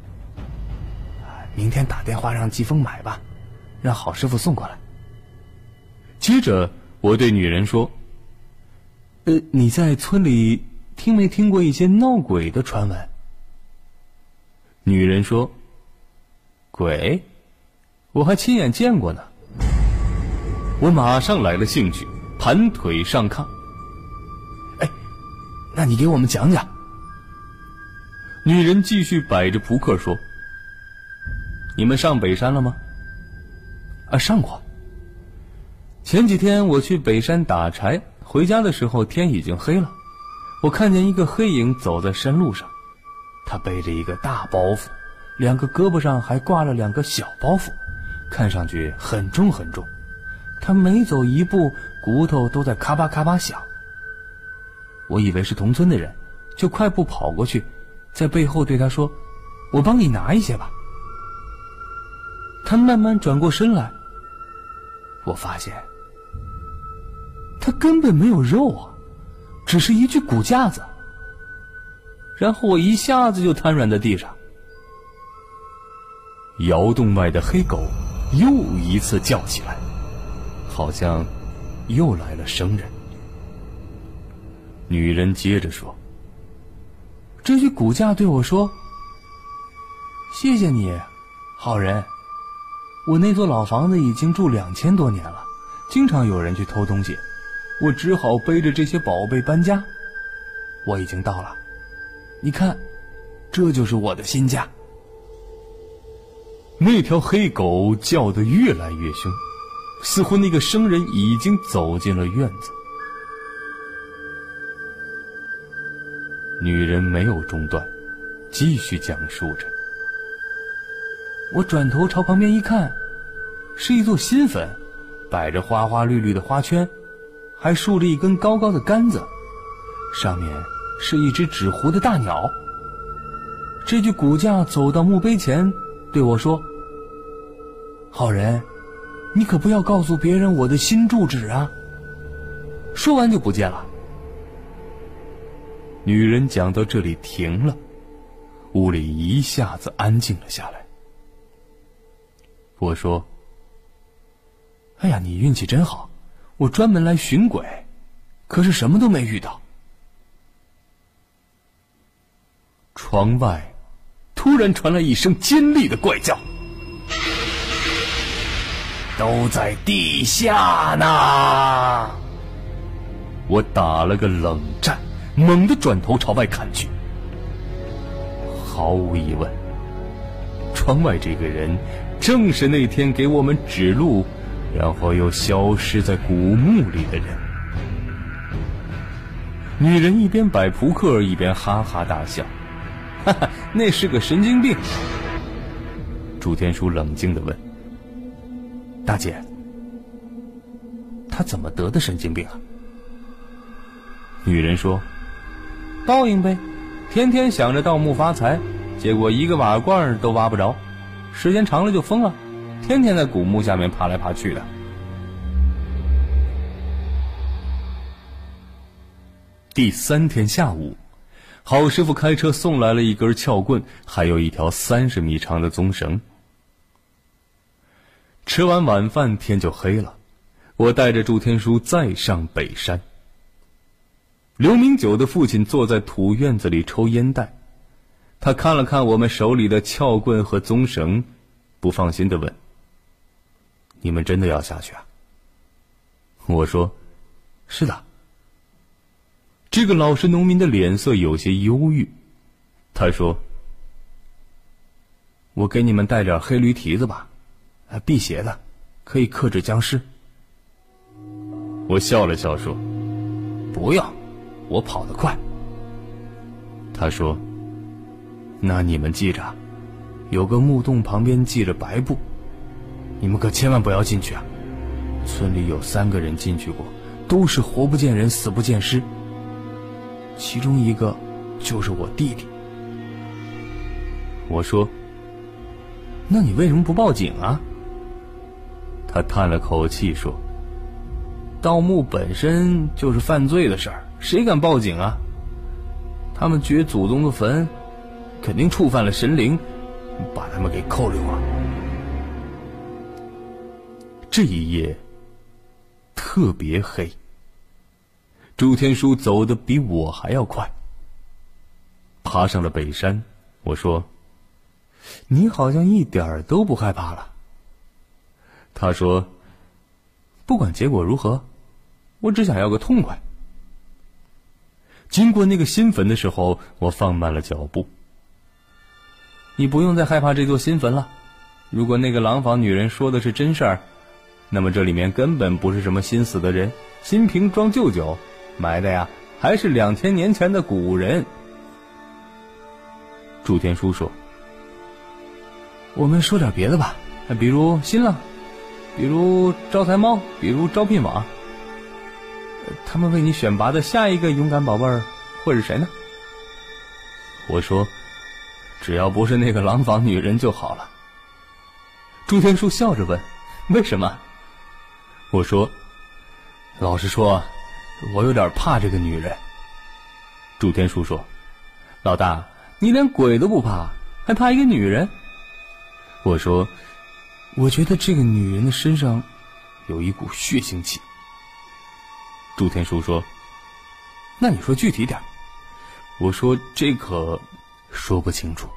明天打电话让季风买吧，让好师傅送过来。”接着我对女人说： 你在村里听没听过一些闹鬼的传闻？ 女人说： 鬼？我还亲眼见过呢。 我马上来了兴趣，盘腿上炕。 那你给我们讲讲。 女人继续摆着扑克说：你们上北山了吗？ 上过。前几天我去北山打柴，回家的时候天已经黑了，我看见一个黑影走在山路上，他背着一个大包袱，2个胳膊上还挂了2个小包袱，看上去很重很重。他每走一步，骨头都在咔吧咔吧响。我以为是同村的人，就快步跑过去，在背后对他说：我帮你拿一些吧。他慢慢转过身来，我发现他根本没有肉啊，只是一具骨架子。然后我一下子就瘫软在地上。 窑洞外的黑狗又一次叫起来，好像又来了生人。女人接着说： 这具骨架对我说：谢谢你，好人。我那座老房子已经住2000多年了，经常有人去偷东西，我只好背着这些宝贝搬家。我已经到了，你看，这就是我的新家。 那条黑狗叫得越来越凶，似乎那个生人已经走进了院子。女人没有中断，继续讲述着。 我转头朝旁边一看，是一座新坟，摆着花花绿绿的花圈，还竖着一根高高的杆子，上面是一只纸糊的大鸟。这具骨架走到墓碑前，对我说：好人，你可不要告诉别人我的新住址啊。说完就不见了。 女人讲到这里停了，屋里一下子安静了下来。我说： 哎呀，你运气真好，我专门来寻鬼，可是什么都没遇到。 窗外突然传来一声尖利的怪叫： 都在地下呢！ 我打了个冷战，猛地转头朝外看去。毫无疑问，窗外这个人正是那天给我们指路，然后又消失在古墓里的人。女人一边摆扑克一边哈哈大笑：哈哈，那是个神经病。朱天书冷静地问： 大姐，他怎么得的神经病啊？ 女人说： 报应呗，天天想着盗墓发财，结果一个瓦罐都挖不着，时间长了就疯了，天天在古墓下面爬来爬去的。 第3天下午，郝师傅开车送来了一根撬棍，还有一条30米长的棕绳。吃完晚饭，天就黑了，我带着祝天书再上北山。刘明九的父亲坐在土院子里抽烟袋，他看了看我们手里的撬棍和棕绳，不放心地问：你们真的要下去啊？我说：是的。这个老实农民的脸色有些忧郁，他说：我给你们带点黑驴蹄子吧，辟邪的，可以克制僵尸。我笑了笑说：不用，我跑得快。他说：那你们记着，有个木洞旁边系着白布，你们可千万不要进去啊！村里有3个人进去过，都是活不见人死不见尸，其中一个就是我弟弟。我说：那你为什么不报警啊？他叹了口气说：盗墓本身就是犯罪的事儿，谁敢报警啊？他们掘祖宗的坟，肯定触犯了神灵，把他们给扣留啊。这一夜特特别黑。祝天书走得比我还要快。爬上了北山，我说：“你好像一点儿都不害怕了。”他说：“不管结果如何，我只想要个痛快。”经过那个新坟的时候，我放慢了脚步。你不用再害怕这座新坟了。如果那个廊坊女人说的是真事儿，那么这里面根本不是什么新死的人，新瓶装旧酒，埋的呀还是2000年前的古人。祝天书说：“我们说点别的吧，比如新郎，比如招财猫，比如招聘网。他们为你选拔的下一个勇敢宝贝儿会是谁呢？”我说：“只要不是那个廊坊女人就好了。”祝天书笑着问：“为什么？”我说：“老实说，我有点怕这个女人。”祝天书说：“老大，你连鬼都不怕，还怕一个女人？”我说：“我觉得这个女人的身上有一股血腥气。”祝天书说：“那你说具体点。”我说：“这可说不清楚。”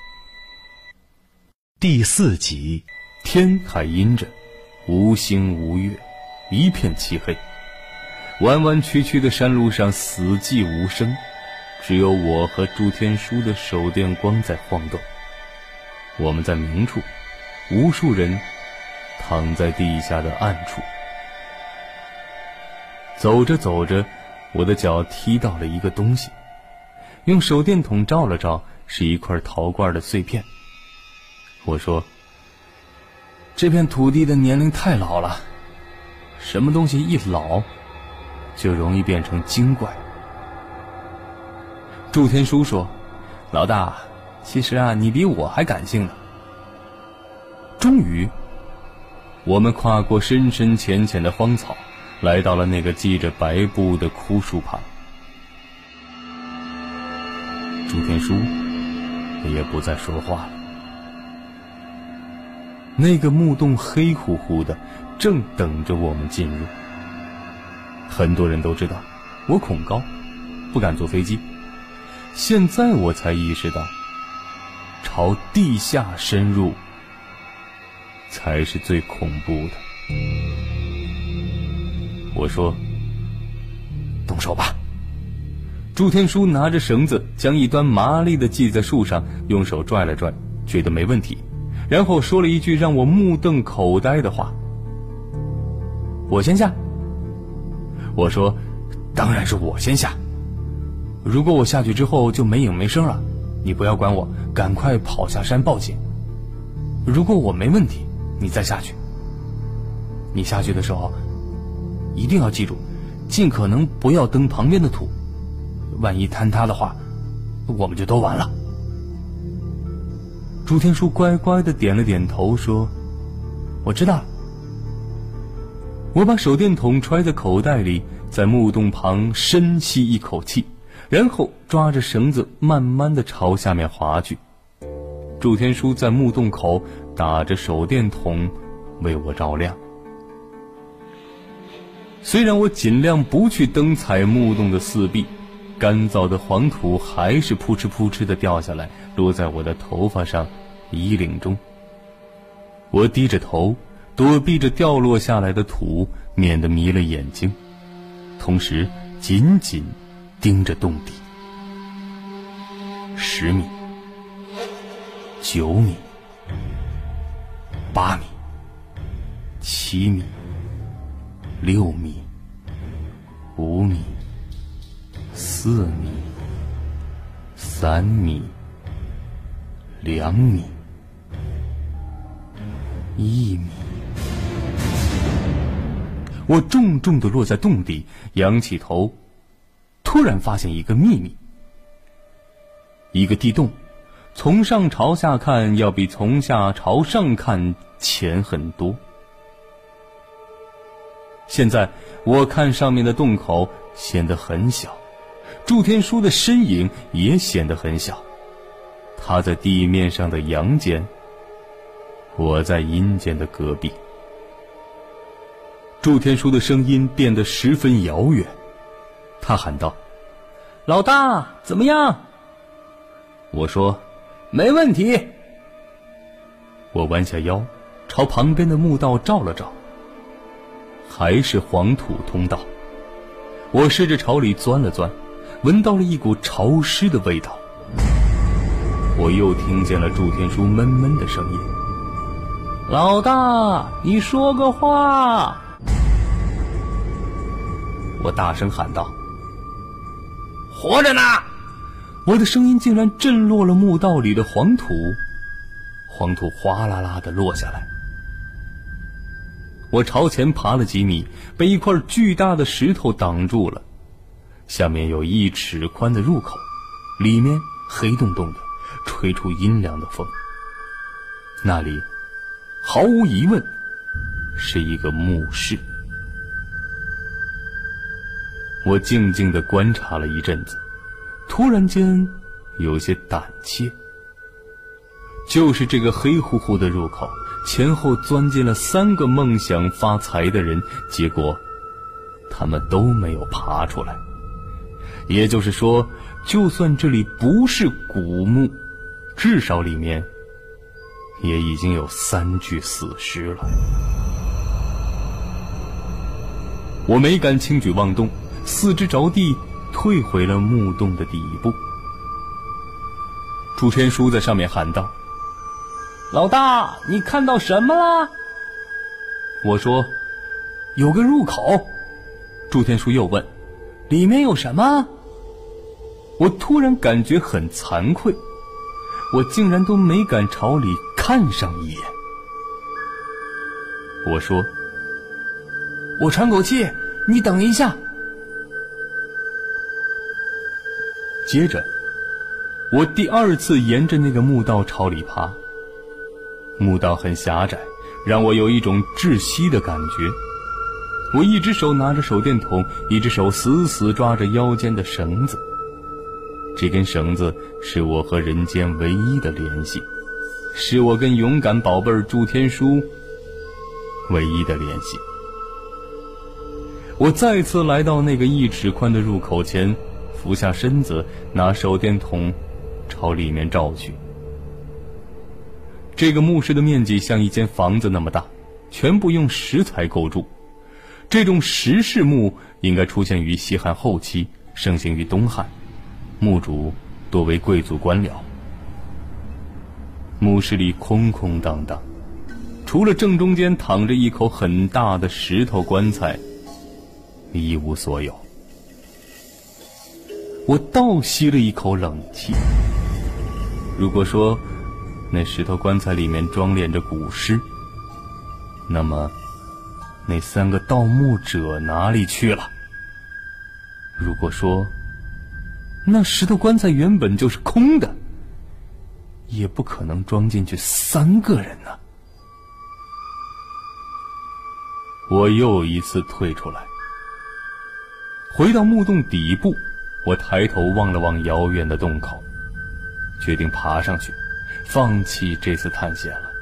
第4集， 天还阴着，无星无月，一片漆黑。弯弯曲曲的山路上死寂无声，只有我和祝天书的手电光在晃动。我们在明处，无数人躺在地下的暗处。走着走着，我的脚踢到了一个东西，用手电筒照了照，是一块陶罐的碎片。我说：“这片土地的年龄太老了，什么东西一老就容易变成精怪。”祝天书说：“老大，其实啊，你比我还感性呢。”终于，我们跨过深深浅浅的荒草，来到了那个系着白布的枯树旁。祝天书也不再说话了。那个墓洞黑乎乎的，正等着我们进入。很多人都知道我恐高，不敢坐飞机。现在我才意识到，朝地下深入才是最恐怖的。我说：“动手吧。”祝天书拿着绳子，将一端麻利地系在树上，用手拽了拽，觉得没问题，然后说了一句让我目瞪口呆的话：“我先下。”我说：“当然是我先下。如果我下去之后就没影没声了，你不要管我，赶快跑下山报警。如果我没问题，你再下去。你下去的时候一定要记住，尽可能不要蹬旁边的土，万一坍塌的话，我们就都完了。”祝天书乖乖地点了点头，说：“我知道了。”我把手电筒揣在口袋里，在墓洞旁深吸一口气，然后抓着绳子慢慢地朝下面滑去。祝天书在墓洞口打着手电筒为我照亮。虽然我尽量不去蹬踩墓洞的四壁，干燥的黄土还是扑哧扑哧地掉下来，落在我的头发上、衣领中。我低着头，躲避着掉落下来的土，免得迷了眼睛，同时紧紧盯着洞底。10米、9米、8米、7米、6米、5米、4米、3米、2米、1米。我重重地落在洞底，仰起头，突然发现一个秘密。一个地洞，从上朝下看要比从下朝上看浅很多。现在我看上面的洞口显得很小，祝天书的身影也显得很小。他在地面上的阳间，我在阴间的隔壁。 祝天书的声音变得十分遥远，他喊道：“ 老大，怎么样？” 我说：“ 没问题。” 我弯下腰，朝旁边的墓道照了照，还是黄土通道。我试着朝里钻了钻，闻到了一股潮湿的味道。我又听见了祝天书闷闷的声音：“ 老大，你说个话！” 我大声喊道：“ 活着呢！” 我的声音竟然震落了墓道里的黄土，黄土哗啦啦地落下来。我朝前爬了几米，被一块巨大的石头挡住了。下面有1尺宽的入口，里面黑洞洞的，吹出阴凉的风。那里毫无疑问是一个墓室。我静静地观察了一阵子，突然间有些胆怯。就是这个黑乎乎的入口，前后钻进了3个梦想发财的人，结果他们都没有爬出来。也就是说，就算这里不是古墓，至少里面也已经有3具死尸了。我没敢轻举妄动，四肢着地，退回了墓洞的底部。祝天书在上面喊道：“ 老大，你看到什么了？” 我说：“有个入口。”祝天书又问：“ 里面有什么？” 我突然感觉很惭愧，我竟然都没敢朝里看上一眼。我说：“ 我喘口气，你等一下。” 接着我第2次沿着那个墓道朝里爬。墓道很狭窄，让我有一种窒息的感觉。我一只手拿着手电筒，一只手死死抓着腰间的绳子。这根绳子是我和人间唯一的联系，是我跟勇敢宝贝儿祝天书唯一的联系。我再次来到那个1尺宽的入口前，俯下身子，拿手电筒朝里面照去。这个墓室的面积像一间房子那么大，全部用石材构筑。这种石室墓应该出现于西汉后期，盛行于东汉，墓主多为贵族官僚。墓室里空空荡荡，除了正中间躺着一口很大的石头棺材，一无所有。我倒吸了一口冷气。如果说那石头棺材里面装殓着古尸，那么那3个盗墓者哪里去了？如果说那石头棺材原本就是空的，也不可能装进去3个人呢。我又一次退出来，回到墓洞底部，我抬头望了望遥远的洞口，决定爬上去，放弃这次探险了。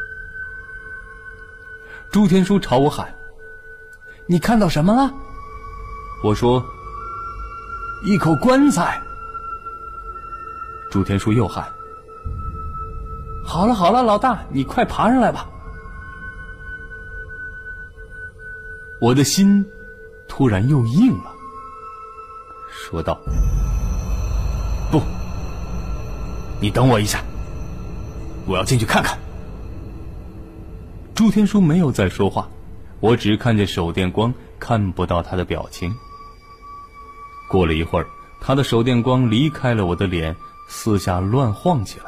祝天书朝我喊：“ 你看到什么了？” 我说：“ 一口棺材。” 祝天书又喊：“ 好了好了，老大，你快爬上来吧。” 我的心突然又硬了，说道：“不，你等我一下，我要进去看看。”祝天书没有再说话，我只看见手电光，看不到他的表情。过了一会儿，他的手电光离开了我的脸，四下乱晃起来。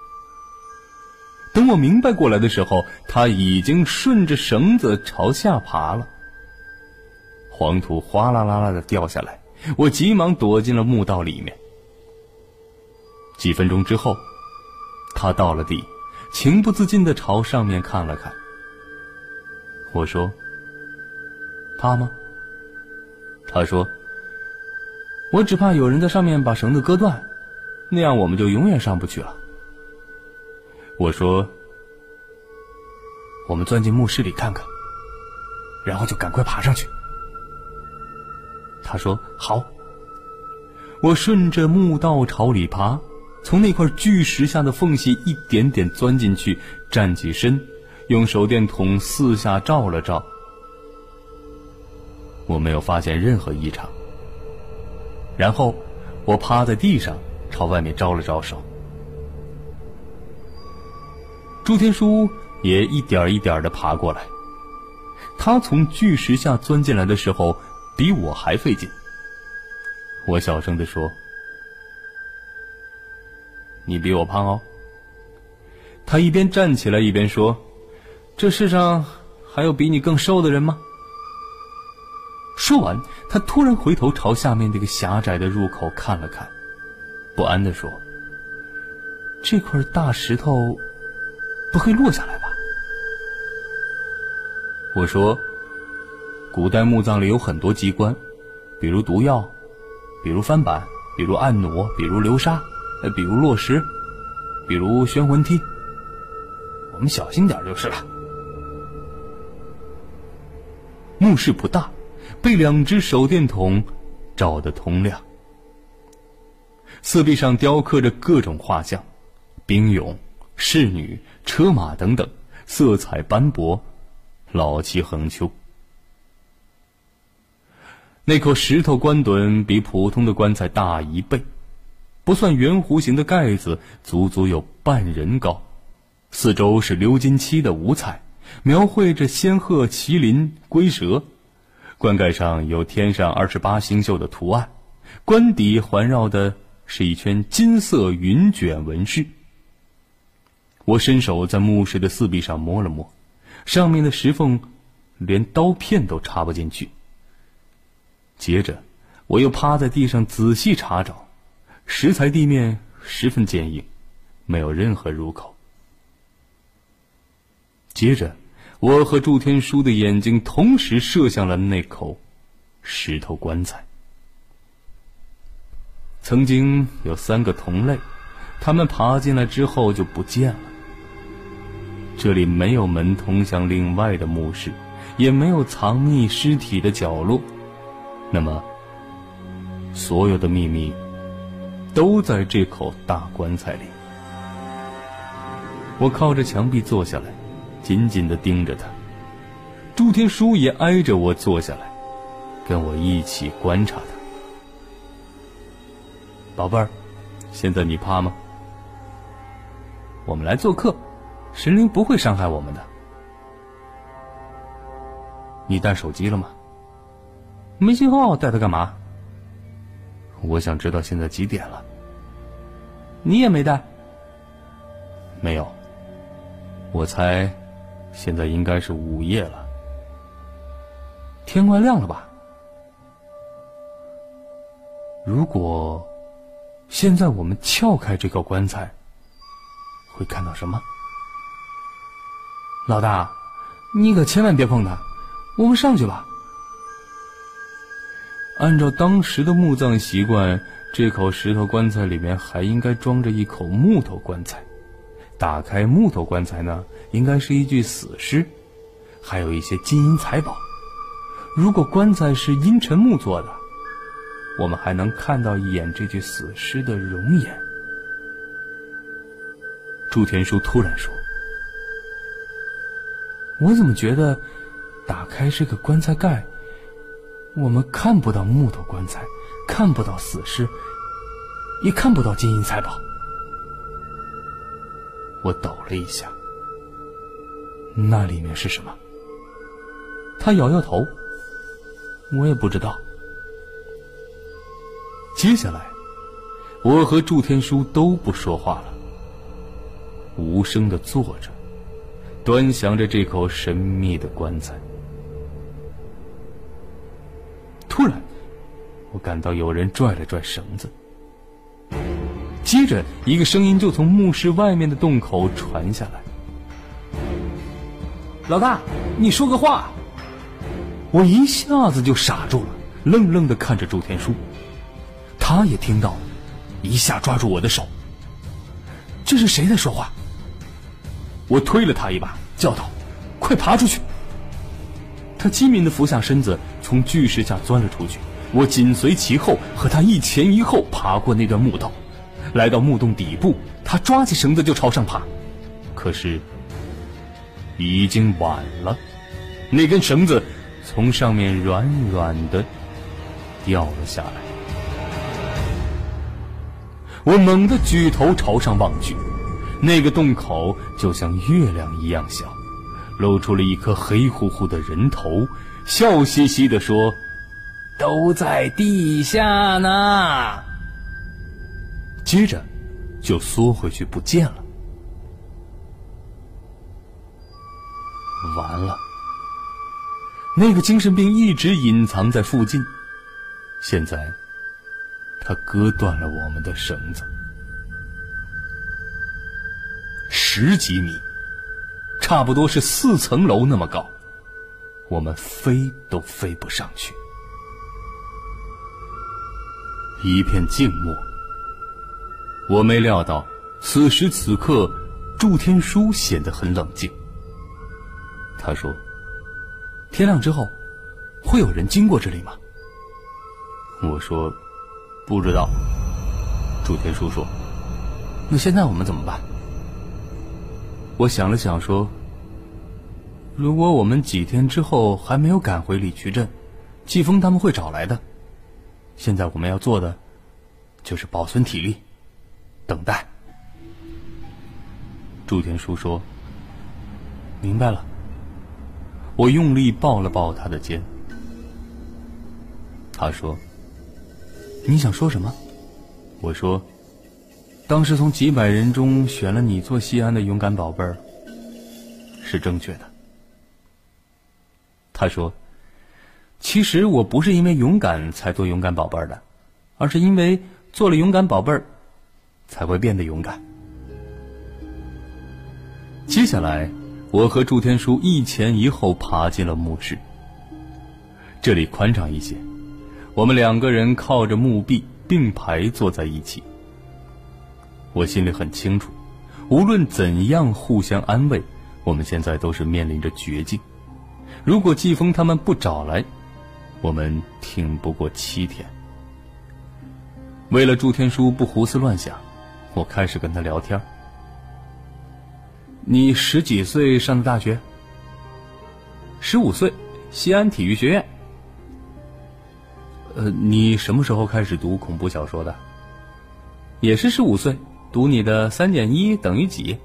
等我明白过来的时候，他已经顺着绳子朝下爬了。黄土哗啦啦啦地掉下来，我急忙躲进了墓道里面。几分钟之后，他到了地，情不自禁地朝上面看了看。我说：“怕吗？”他说：“我只怕有人在上面把绳子割断，那样我们就永远上不去了。”我说：“我们钻进墓室里看看。” 然后就赶快爬上去。他说好。我顺着墓道朝里爬，从那块巨石下的缝隙一点点钻进去，站起身，用手电筒四下照了照。我没有发现任何异常。然后我趴在地上朝外面招了招手。朱天书也一点一点地爬过来，他从巨石下钻进来的时候比我还费劲。我小声地说：你比我胖哦。他一边站起来一边说：这世上还有比你更瘦的人吗？说完，他突然回头朝下面那个狭窄的入口看了看，不安地说：这块大石头不会落下来吧？我说：古代墓葬里有很多机关，比如毒药，比如翻板，比如按弩，比如流沙，比如落石，比如悬魂梯，我们小心点就是了。墓室不大，被2只手电筒照得通亮。四壁上雕刻着各种画像，兵俑、仕女、车马等等，色彩斑驳，老气横秋。那口石头棺趸比普通的棺材大1倍，不算圆弧形的盖子足足有半人高，四周是鎏金漆的五彩，描绘着仙鹤、麒麟、龟蛇。棺盖上有天上28星宿的图案，棺底环绕的是一圈金色云卷纹饰。我伸手在墓室的四壁上摸了摸，上面的石缝连刀片都插不进去。接着我又趴在地上仔细查找，石材地面十分坚硬，没有任何入口。接着我和祝天书的眼睛同时射向了那口石头棺材。曾经有3个同类，他们爬进来之后就不见了。这里没有门通向另外的墓室，也没有藏匿尸体的角落。那么所有的秘密都在这口大棺材里。我靠着墙壁坐下来，紧紧地盯着他。祝天书也挨着我坐下来，跟我一起观察他。宝贝儿，现在你怕吗？我们来做客，神灵不会伤害我们的。你带手机了吗？没信号，带它干嘛？我想知道现在几点了。你也没带？没有。我猜现在应该是午夜了。天快亮了吧？如果现在我们撬开这个棺材，会看到什么？老大，你可千万别碰它，我们上去吧。按照当时的墓葬习惯，这口石头棺材里面还应该装着一口木头棺材。打开木头棺材呢，应该是一具死尸，还有一些金银财宝。如果棺材是阴沉木做的，我们还能看到一眼这具死尸的容颜。祝天书突然说：我怎么觉得打开这个棺材盖，我们看不到木头棺材，看不到死尸，也看不到金银财宝。我抖了一下，那里面是什么？他摇摇头，我也不知道。接下来我和祝天书都不说话了，无声地坐着，端详着这口神秘的棺材。突然我感到有人拽了拽绳子，接着一个声音就从墓室外面的洞口传下来：老大，你说个话。我一下子就傻住了，愣愣地看着祝天书。他也听到了，一下抓住我的手。这是谁在说话？我推了他一把，叫道：快爬出去。 他机敏地俯下身子，从巨石下钻了出去。我紧随其后，和他一前一后爬过那段墓道。来到墓洞底部，他抓起绳子就朝上爬，可是已经晚了，那根绳子从上面软软的掉了下来。我猛地举头朝上望去，那个洞口就像月亮一样小，露出了一颗黑乎乎的人头，笑嘻嘻地说：“都在地下呢。”接着就缩回去不见了。完了，那个精神病一直隐藏在附近，现在他割断了我们的绳子，10几米，差不多是4层楼那么高，我们飞都飞不上去。一片静默。我没料到此时此刻祝天书显得很冷静。他说：“天亮之后会有人经过这里吗？”我说：“不知道。”祝天书说：“那现在我们怎么办？”我想了想说：“如果我们几天之后还没有赶回李渠镇，季风他们会找来的。现在我们要做的就是保存体力，等待。”祝天书说：“明白了。”我用力抱了抱他的肩。他说：“你想说什么？”我说：“当时从几百人中选了你做西安的勇敢宝贝儿，是正确的。”他说：“其实我不是因为勇敢才做勇敢宝贝儿的，而是因为做了勇敢宝贝儿才会变得勇敢。”接下来我和祝天书一前一后爬进了墓室。这里宽敞一些，我们2个人靠着墓壁并排坐在一起。我心里很清楚，无论怎样互相安慰，我们现在都是面临着绝境。如果季风他们不找来，我们挺不过7天。为了祝天书不胡思乱想，我开始跟他聊天。你10几岁上的大学？15岁，西安体育学院。你什么时候开始读恐怖小说的？也是15岁，读你的3减1等于几？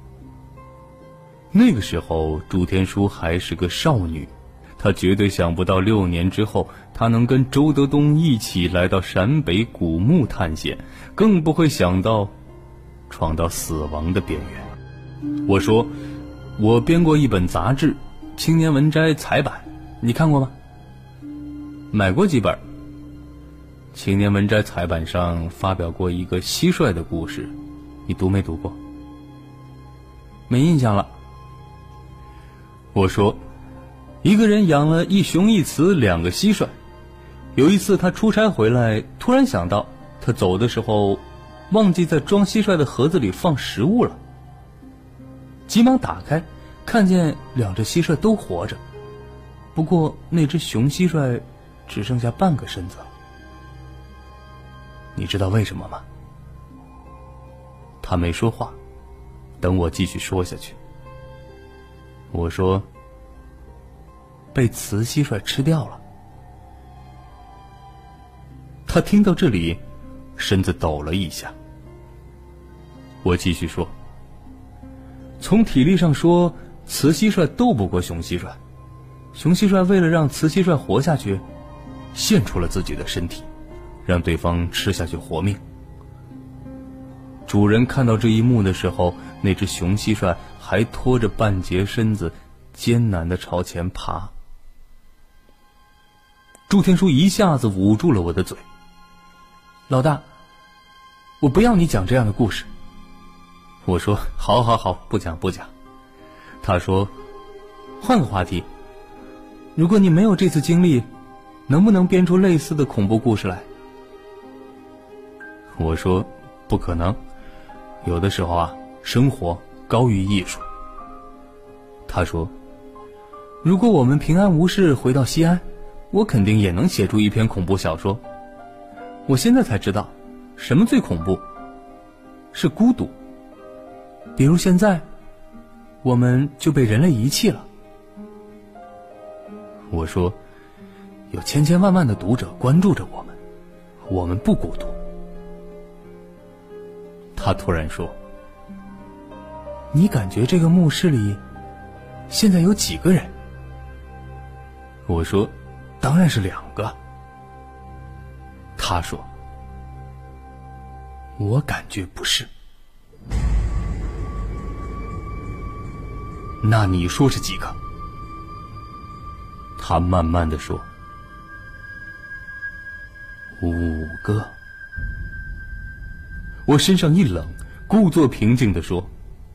那个时候祝天书还是个少女，她绝对想不到6年之后她能跟周德东一起来到陕北古墓探险，更不会想到闯到死亡的边缘。我说：“我编过一本杂志《青年文摘》彩版，你看过吗？”买过几本。青年文摘彩版上发表过一个蟋蟀的故事，你读没读过？没印象了。我说：“一个人养了一雄一雌2个蟋蟀，有一次他出差回来，突然想到他走的时候忘记在装蟋蟀的盒子里放食物了，急忙打开，看见2只蟋蟀都活着，不过那只雄蟋蟀只剩下半个身子了。你知道为什么吗？”他没说话，等我继续说下去。我说：“被雌蟋蟀吃掉了。”他听到这里，身子抖了一下。我继续说：“从体力上说，雌蟋蟀斗不过雄蟋蟀，雄蟋蟀为了让雌蟋蟀活下去，献出了自己的身体，让对方吃下去活命。主人看到这一幕的时候，那只雄蟋蟀还拖着半截身子艰难地朝前爬。”祝天书一下子捂住了我的嘴：“老大，我不要你讲这样的故事。”我说：“好好好，不讲不讲。”他说：“换个话题，如果你没有这次经历，能不能编出类似的恐怖故事来？”我说：“不可能，有的时候啊，生活高于艺术。”他说：“ 如果我们平安无事回到西安，我肯定也能写出一篇恐怖小说。我现在才知道，什么最恐怖？是孤独。比如现在，我们就被人类遗弃了。我说，有千千万万的读者关注着我们，我们不孤独。他突然说，你感觉这个墓室里现在有几个人？我说，当然是2个。他说，我感觉不是。那你说是几个？他慢慢地说，5个。我身上一冷，故作平静地说，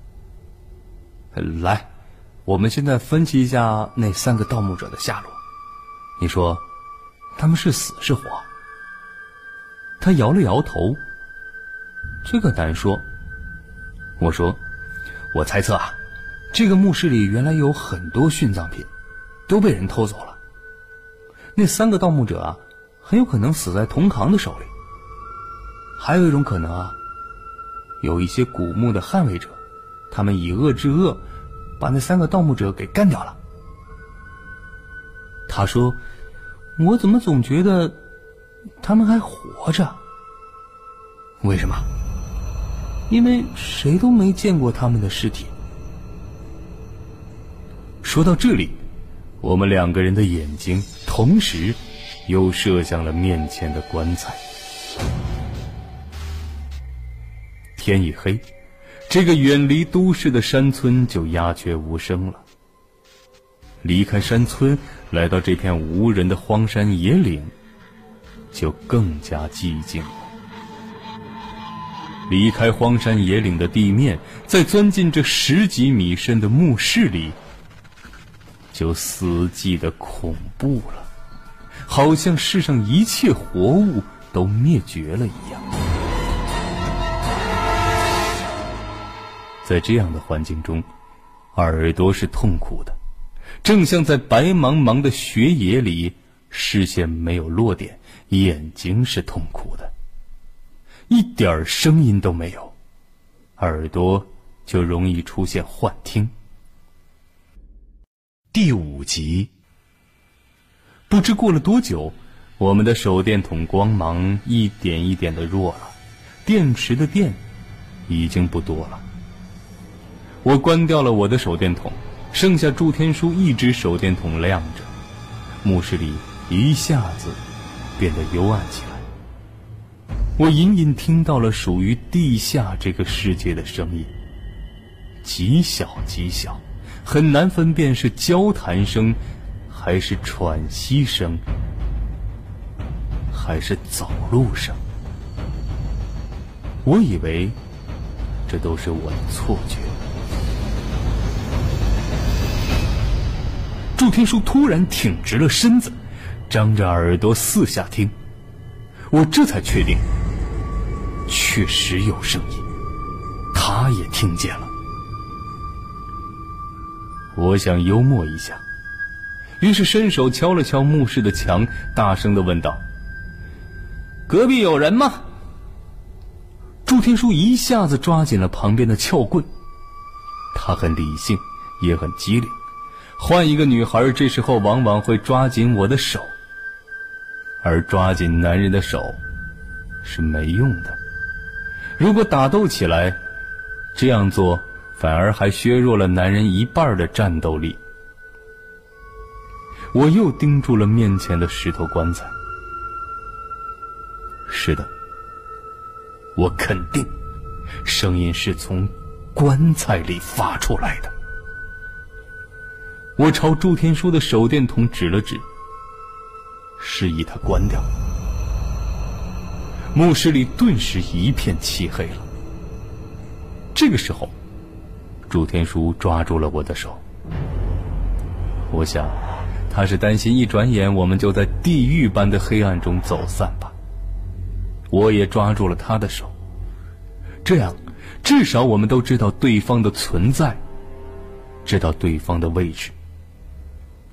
来，我们现在分析一下那3个盗墓者的下落，你说他们是死是活？他摇了摇头，这个难说。我说，我猜测啊，这个墓室里原来有很多殉葬品，都被人偷走了。那3个盗墓者啊，很有可能死在同行的手里。还有一种可能啊，有一些古墓的捍卫者，他们以恶制恶，把那3个盗墓者给干掉了。他说，我怎么总觉得他们还活着？为什么？因为谁都没见过他们的尸体。说到这里，我们2个人的眼睛同时又射向了面前的棺材。天一黑，这个远离都市的山村就鸦雀无声了。离开山村，来到这片无人的荒山野岭，就更加寂静了。离开荒山野岭的地面，再钻进这10几米深的墓室里，就死寂的恐怖了，好像世上一切活物都灭绝了一样。在这样的环境中，耳朵是痛苦的，正像在白茫茫的雪野里，视线没有落点，眼睛是痛苦的，一点声音都没有，耳朵就容易出现幻听。 第5集。 不知过了多久，我们的手电筒光芒一点一点的弱了，电池的电已经不多了。我关掉了我的手电筒，剩下祝天书一只手电筒亮着，墓室里一下子变得幽暗起来。我隐隐听到了属于地下这个世界的声音，极小极小，很难分辨是交谈声，还是喘息声，还是走路声。我以为这都是我的错觉。祝天书突然挺直了身子，张着耳朵四下听，我这才确定确实有声音，他也听见了。我想幽默一下，于是伸手敲了敲墓室的墙，大声地问道：隔壁有人吗？祝天书一下子抓紧了旁边的撬棍，他很理性也很机灵，换一个女孩这时候往往会抓紧我的手，而抓紧男人的手是没用的。如果打斗起来，这样做反而还削弱了男人一半的战斗力。我又盯住了面前的石头棺材。是的，我肯定声音是从棺材里发出来的。我朝祝天书的手电筒指了指，示意他关掉。墓室里顿时一片漆黑了。这个时候，祝天书抓住了我的手。我想他是担心一转眼我们就在地狱般的黑暗中走散吧。我也抓住了他的手，这样至少我们都知道对方的存在，知道对方的位置。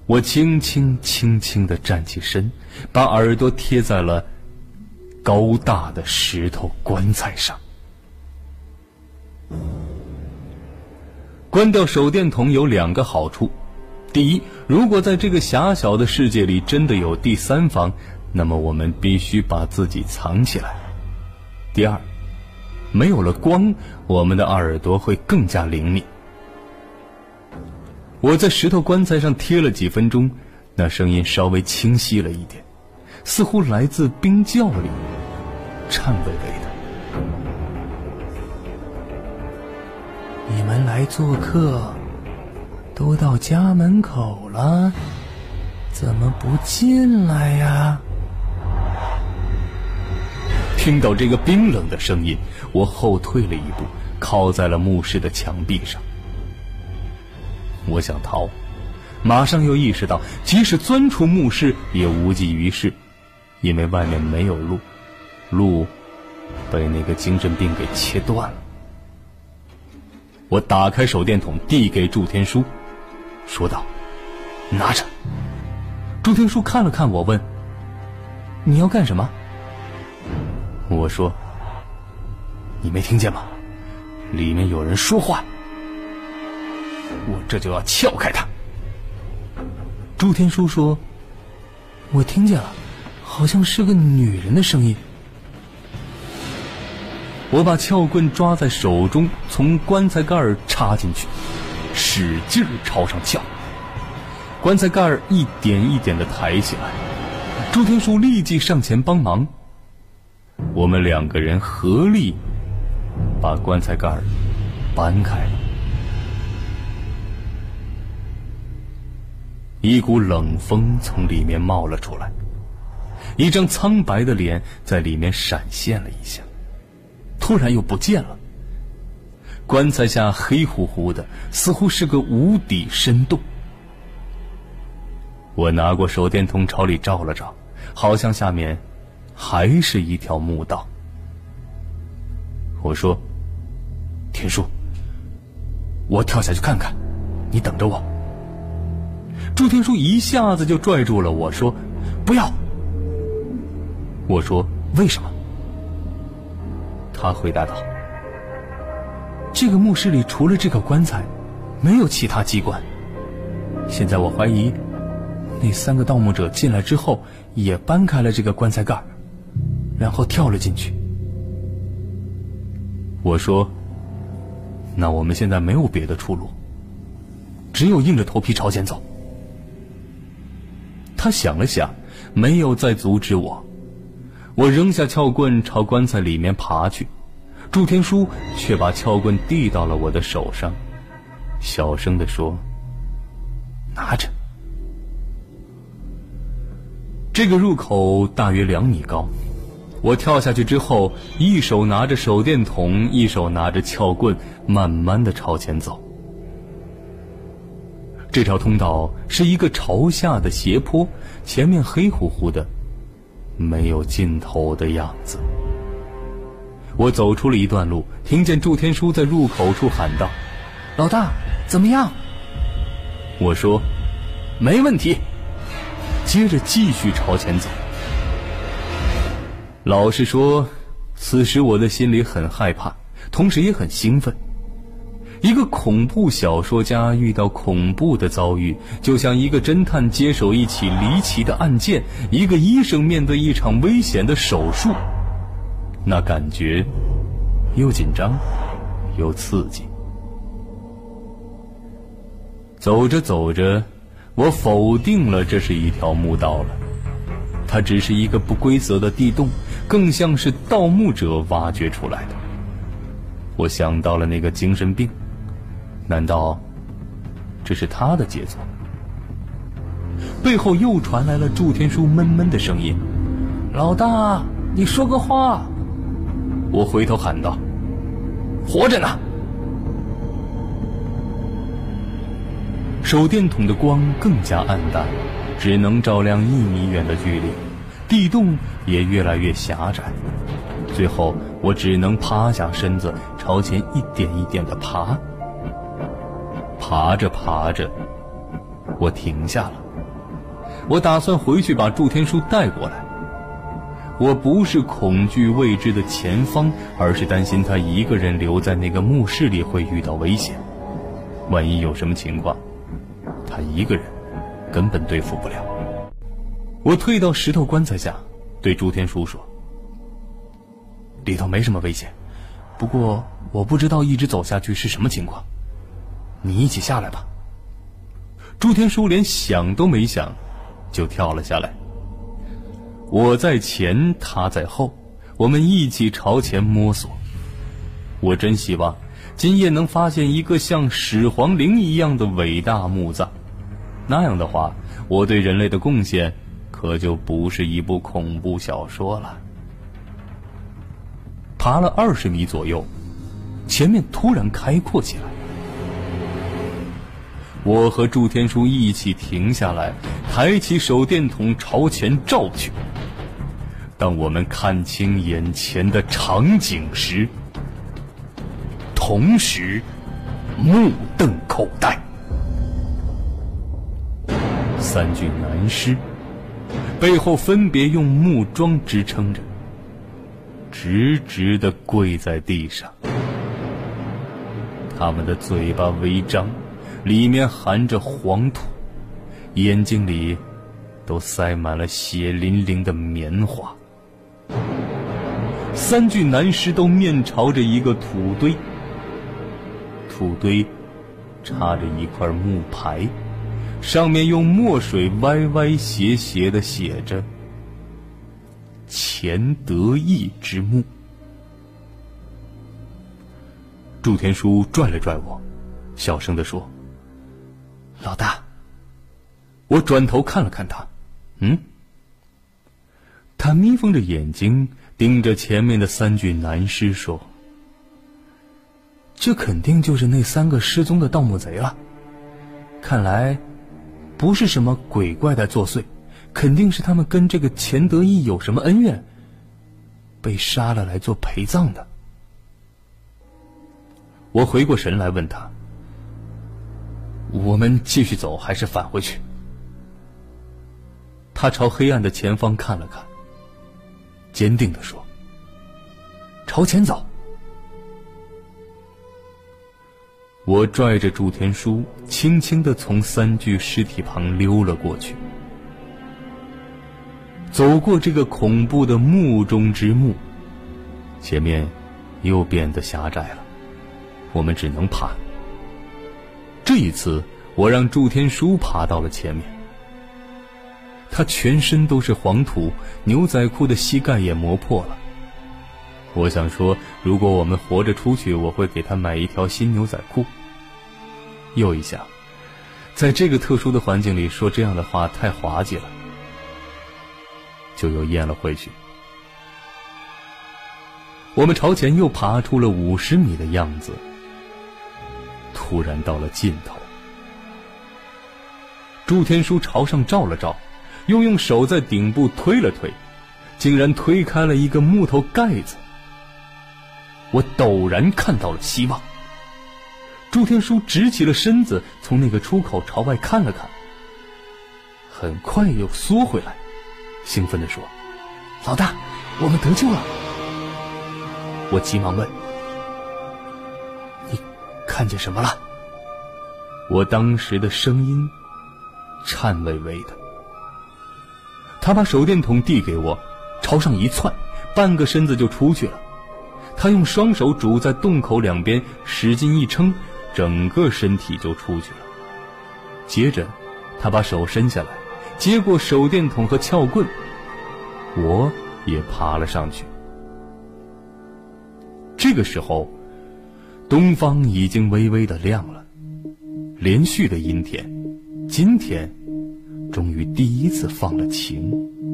我轻轻地站起身，把耳朵贴在了高大的石头棺材上。关掉手电筒有2个好处：第一，如果在这个狭小的世界里真的有第三方，那么我们必须把自己藏起来；第二，没有了光，我们的耳朵会更加灵敏。我在石头棺材上贴了几分钟，那声音稍微清晰了一点，似乎来自冰窖里，颤巍巍的。 你们来做客，都到家门口了，怎么不进来呀？ 听到这个冰冷的声音，我后退了一步，靠在了墓室的墙壁上。我想逃，马上又意识到即使钻出墓室也无济于事，因为外面没有路被那个精神病给切断了。我打开手电筒递给祝天书，说道：拿着。 祝天书看了看我，问：你要干什么？ 我说：你没听见吗？里面有人说话，我这就要撬开它。 祝天书说：我听见了，好像是个女人的声音。我把撬棍抓在手中，从棺材盖插进去，使劲朝上撬。棺材盖一点一点地抬起来，祝天书立即上前帮忙。我们2个人合力把棺材盖搬开了。一股冷风从里面冒了出来，一张苍白的脸在里面闪现了一下，突然又不见了。棺材下黑乎乎的，似乎是个无底深洞。我拿过手电筒朝里照了照，好像下面还是一条墓道。我说：天书，我跳下去看看，你等着我。祝天书一下子就拽住了我，说：不要。我说：为什么？他回答道：这个墓室里除了这个棺材，没有其他机关。现在我怀疑那3个盗墓者进来之后也搬开了这个棺材盖，然后跳了进去。我说：那我们现在没有别的出路，只有硬着头皮朝前走。他想了想，没有再阻止我。我扔下撬棍朝棺材里面爬去，祝天书却把撬棍递到了我的手上，小声地说：拿着。这个入口大约2米高，我跳下去之后，一手拿着手电筒，一手拿着撬棍，慢慢地朝前走。这条通道是一个朝下的斜坡，前面黑乎乎的，没有尽头的样子。我走出了一段路，听见祝天书在入口处喊道：老大，怎么样？我说：没问题。接着继续朝前走。老实说，此时我的心里很害怕，同时也很兴奋。一个恐怖小说家遇到恐怖的遭遇，就像一个侦探接手一起离奇的案件，一个医生面对一场危险的手术，那感觉又紧张又刺激。走着走着，我否定了这是一条墓道了，它只是一个不规则的地洞，更像是盗墓者挖掘出来的。我想到了那个精神病，难道这是他的杰作？背后又传来了祝天书闷闷的声音：老大，你说个话。我回头喊道：活着呢。手电筒的光更加暗淡，只能照亮1米远的距离，地洞也越来越狭窄。最后我只能趴下身子，朝前一点一点地爬。爬着爬着，我停下了。 我打算回去把祝天书带过来。我不是恐惧未知的前方，而是担心他一个人留在那个墓室里会遇到危险。万一有什么情况，他一个人根本对付不了。我退到石头棺材下，对祝天书说：“里头没什么危险，不过我不知道一直走下去是什么情况，你一起下来吧。”祝天书连想都没想，就跳了下来。我在前，他在后，我们一起朝前摸索。我真希望今夜能发现一个像始皇陵一样的伟大墓葬，那样的话，我对人类的贡献可就不是一部恐怖小说了。爬了20米左右，前面突然开阔起来。我和祝天书一起停下来，抬起手电筒朝前照去。当我们看清眼前的场景时，同时目瞪口呆。3具男尸背后分别用木桩支撑着，直直地跪在地上。他们的嘴巴微张，里面含着黄土，眼睛里都塞满了血淋淋的棉花。3具男尸都面朝着一个土堆，土堆插着一块木牌，上面用墨水歪歪斜斜地写着“钱德义之墓”。祝天书拽了拽我，小声地说：“老大。”我转头看了看他，他眯缝着眼睛盯着前面的3具男尸说：“这肯定就是那3个失踪的盗墓贼了。看来不是什么鬼怪在作祟，肯定是他们跟这个钱德义有什么恩怨，被杀了来做陪葬的。”我回过神来问他：“我们继续走还是返回去？”他朝黑暗的前方看了看，坚定地说：“朝前走。”我拽着祝天书，轻轻地从3具尸体旁溜了过去。走过这个恐怖的墓中之墓，前面又变得狭窄了，我们只能爬。这一次，我让祝天书爬到了前面。他全身都是黄土，牛仔裤的膝盖也磨破了。我想说，如果我们活着出去，我会给他买一条新牛仔裤。又一想，在这个特殊的环境里说这样的话太滑稽了，就又咽了回去。我们朝前又爬出了50米的样子，突然到了尽头。祝天书朝上照了照，又用手在顶部推了推，竟然推开了一个木头盖子。我陡然看到了希望。祝天书直起了身子，从那个出口朝外看了看，很快又缩回来，兴奋地说：“老大，我们得救了！”我急忙问：“你看见什么了？”我当时的声音颤巍巍的。他把手电筒递给我，朝上一窜，半个身子就出去了。他用双手拄在洞口两边，使劲一撑，整个身体就出去了。接着他把手伸下来，接过手电筒和撬棍，我也爬了上去。这个时候东方已经微微的亮了，连续的阴天，今天终于第一次放了晴。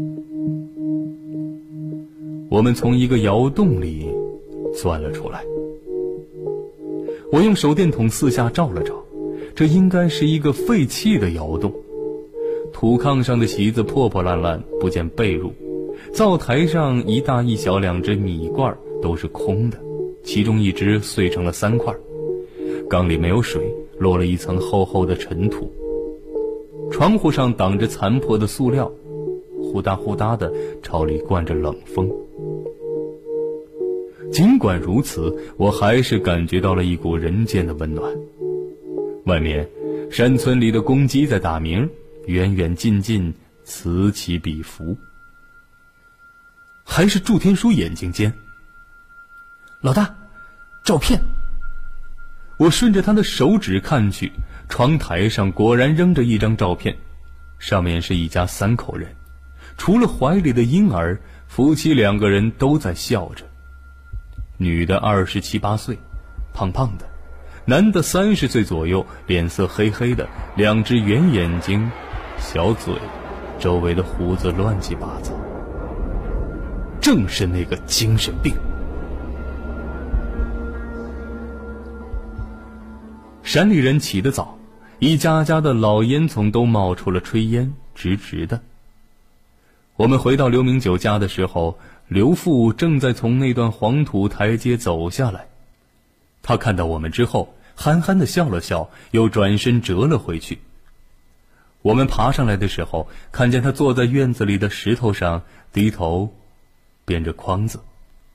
我们从一个窑洞里钻了出来，我用手电筒四下照了照，这应该是一个废弃的窑洞。土炕上的席子破破烂烂，不见被褥，灶台上一大一小2只米罐都是空的，其中一只碎成了3块，缸里没有水，落了一层厚厚的尘土。 窗户上挡着残破的塑料，呼哒呼哒的朝里灌着冷风。尽管如此，我还是感觉到了一股人间的温暖。外面山村里的公鸡在打鸣，远远近近此起彼伏。还是祝天书眼睛尖。老大，照片。我顺着他的手指看去，窗台上果然扔着一张照片，上面是一家3口人，除了怀里的婴儿，夫妻2个人都在笑着。女的27、8岁，胖胖的；男的30岁左右，脸色黑黑的，2只圆眼睛，小嘴，周围的胡子乱七八糟，正是那个精神病。山里人起得早，一家家的老烟囱都冒出了炊烟，直直的。我们回到刘明九家的时候，刘父正在从那段黄土台阶走下来。他看到我们之后，憨憨地笑了笑，又转身折了回去。我们爬上来的时候，看见他坐在院子里的石头上，低头编着筐子。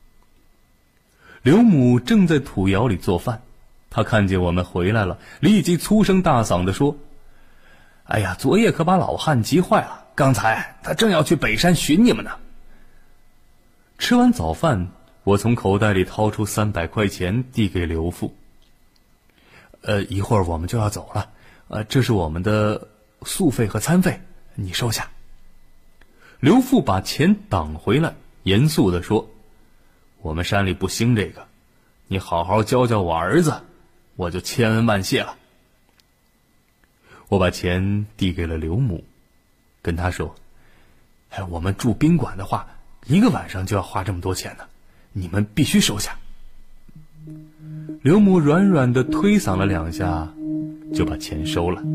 刘母正在土窑里做饭，他看见我们回来了，立即粗声大嗓地说：“哎呀，昨夜可把老汉急坏了，刚才他正要去北山寻你们呢。”吃完早饭，我从口袋里掏出300块钱递给刘父。一会儿我们就要走了，这是我们的宿费和餐费，你收下。刘父把钱挡回来，严肃地说：“我们山里不兴这个，你好好教教我儿子，我就千恩万谢了。”我把钱递给了刘母，跟他说：“我们住宾馆的话，1个晚上就要花这么多钱呢，你们必须收下。”刘母软软地推搡了2下，就把钱收了。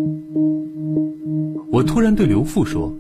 我突然对刘父说：“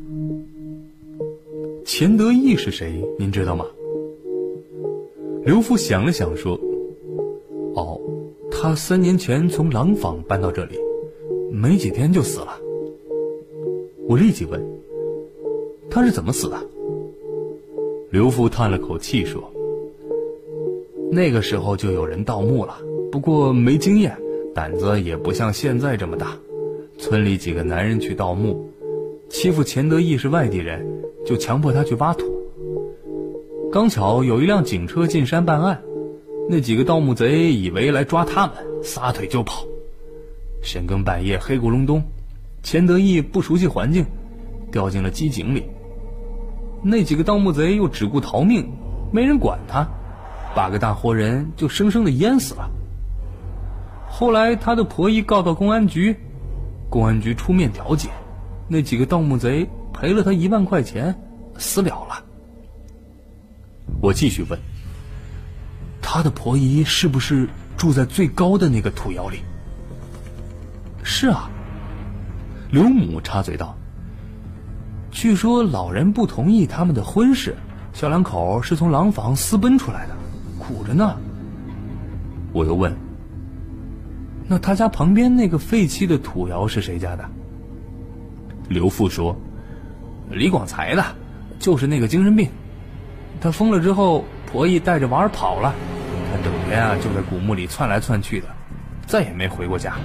钱德义是谁？您知道吗？”刘父想了想说：“哦，他3年前从廊坊搬到这里，没几天就死了。”我立即问：“他是怎么死的？”刘父叹了口气说：“那个时候就有人盗墓了，不过没经验，胆子也不像现在这么大。村里几个男人去盗墓，欺负钱德义是外地人，就强迫他去挖土。刚巧有一辆警车进山办案，那几个盗墓贼以为来抓他们，撒腿就跑。深更半夜黑咕隆咚，钱德义不熟悉环境，掉进了机井里。那几个盗墓贼又只顾逃命，没人管他，8个大活人就生生的淹死了。后来他的婆姨告到公安局，公安局出面调解，那几个盗墓贼赔了他1万块钱，死了了。”我继续问：“他的婆姨是不是住在最高的那个土窑里？”“是啊。”刘母插嘴道：“据说老人不同意他们的婚事，小2口是从廊坊私奔出来的，苦着呢。”我又问：“那他家旁边那个废弃的土窑是谁家的？”刘父说：“李广才的，就是那个精神病。他疯了之后，婆姨带着娃儿跑了，他整天就在古墓里窜来窜去的，再也没回过家。”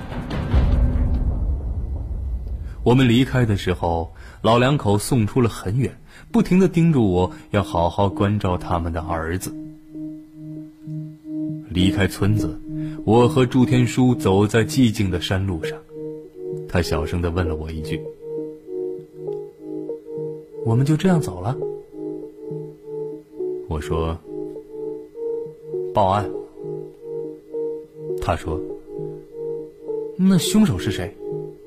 我们离开的时候，老2口送出了很远，不停地叮嘱我要好好关照他们的儿子。离开村子，我和祝天书走在寂静的山路上，他小声地问了我一句：“我们就这样走了？”我说：“报案。”他说：“那凶手是谁？”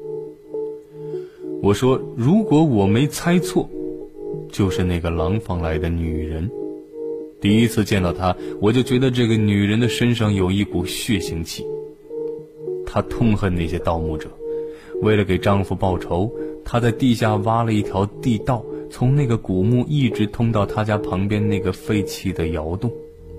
我说：“如果我没猜错，就是那个廊坊来的女人。第一次见到她，我就觉得这个女人的身上有一股血腥气。她痛恨那些盗墓者，为了给丈夫报仇，她在地下挖了一条地道，从那个古墓一直通到她家旁边那个废弃的窑洞。”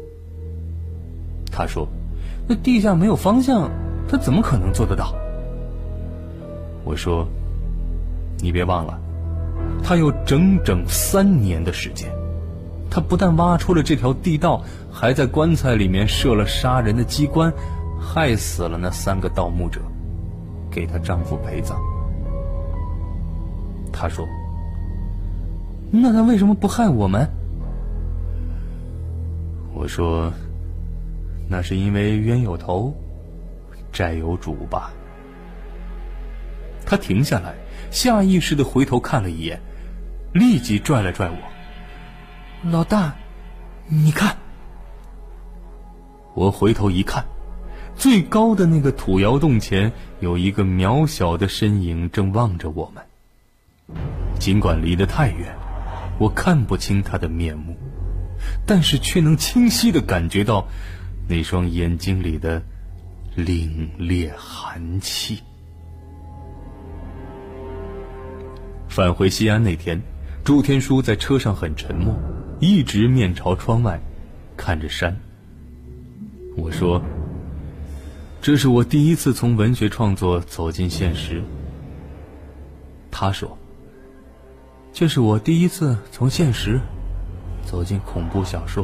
她说：“那地下没有方向，她怎么可能做得到？”我说：“ 你别忘了，他有整整3年的时间。他不但挖出了这条地道，还在棺材里面设了杀人的机关，害死了那3个盗墓者，给她丈夫陪葬。她说：“那他为什么不害我们？”我说：“那是因为冤有头，债有主吧。”他停下来，下意识地回头看了一眼，立即拽了拽我：“老大，你看。”我回头一看，最高的那个土窑洞前有一个渺小的身影正望着我们。尽管离得太远，我看不清他的面目，但是却能清晰地感觉到那双眼睛里的凛冽寒气。返回西安那天，祝天书在车上很沉默，一直面朝窗外看着山。我说：“这是我第一次从文学创作走进现实。”他说：“这是我第一次从现实走进恐怖小说。”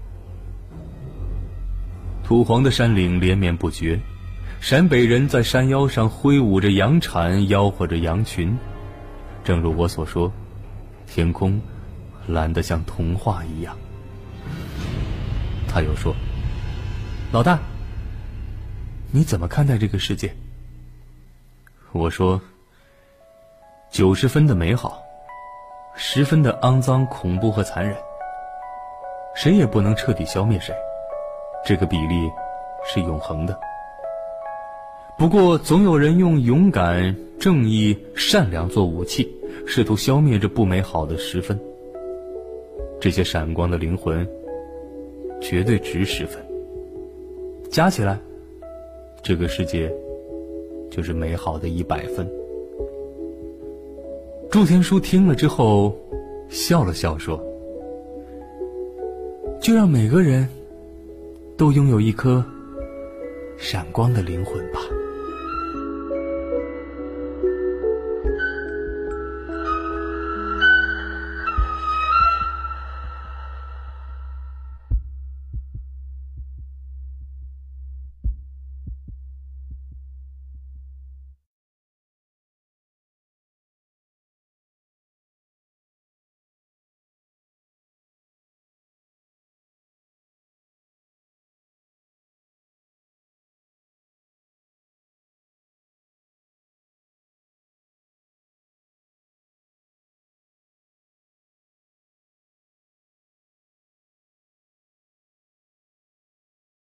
土黄的山岭连绵不绝，陕北人在山腰上挥舞着羊铲，吆喝着羊群。正如我所说，天空蓝得像童话一样。他又说：“老大，你怎么看待这个世界？”我说：“90分的美好，10分的肮脏、恐怖和残忍。谁也不能彻底消灭谁，这个比例是永恒的。不过总有人用勇敢、正义、善良做武器，试图消灭这不美好的10分。这些闪光的灵魂绝对值10分，加起来，这个世界就是美好的100分。”祝天书听了之后笑了笑说：“就让每个人都拥有一颗闪光的灵魂吧。”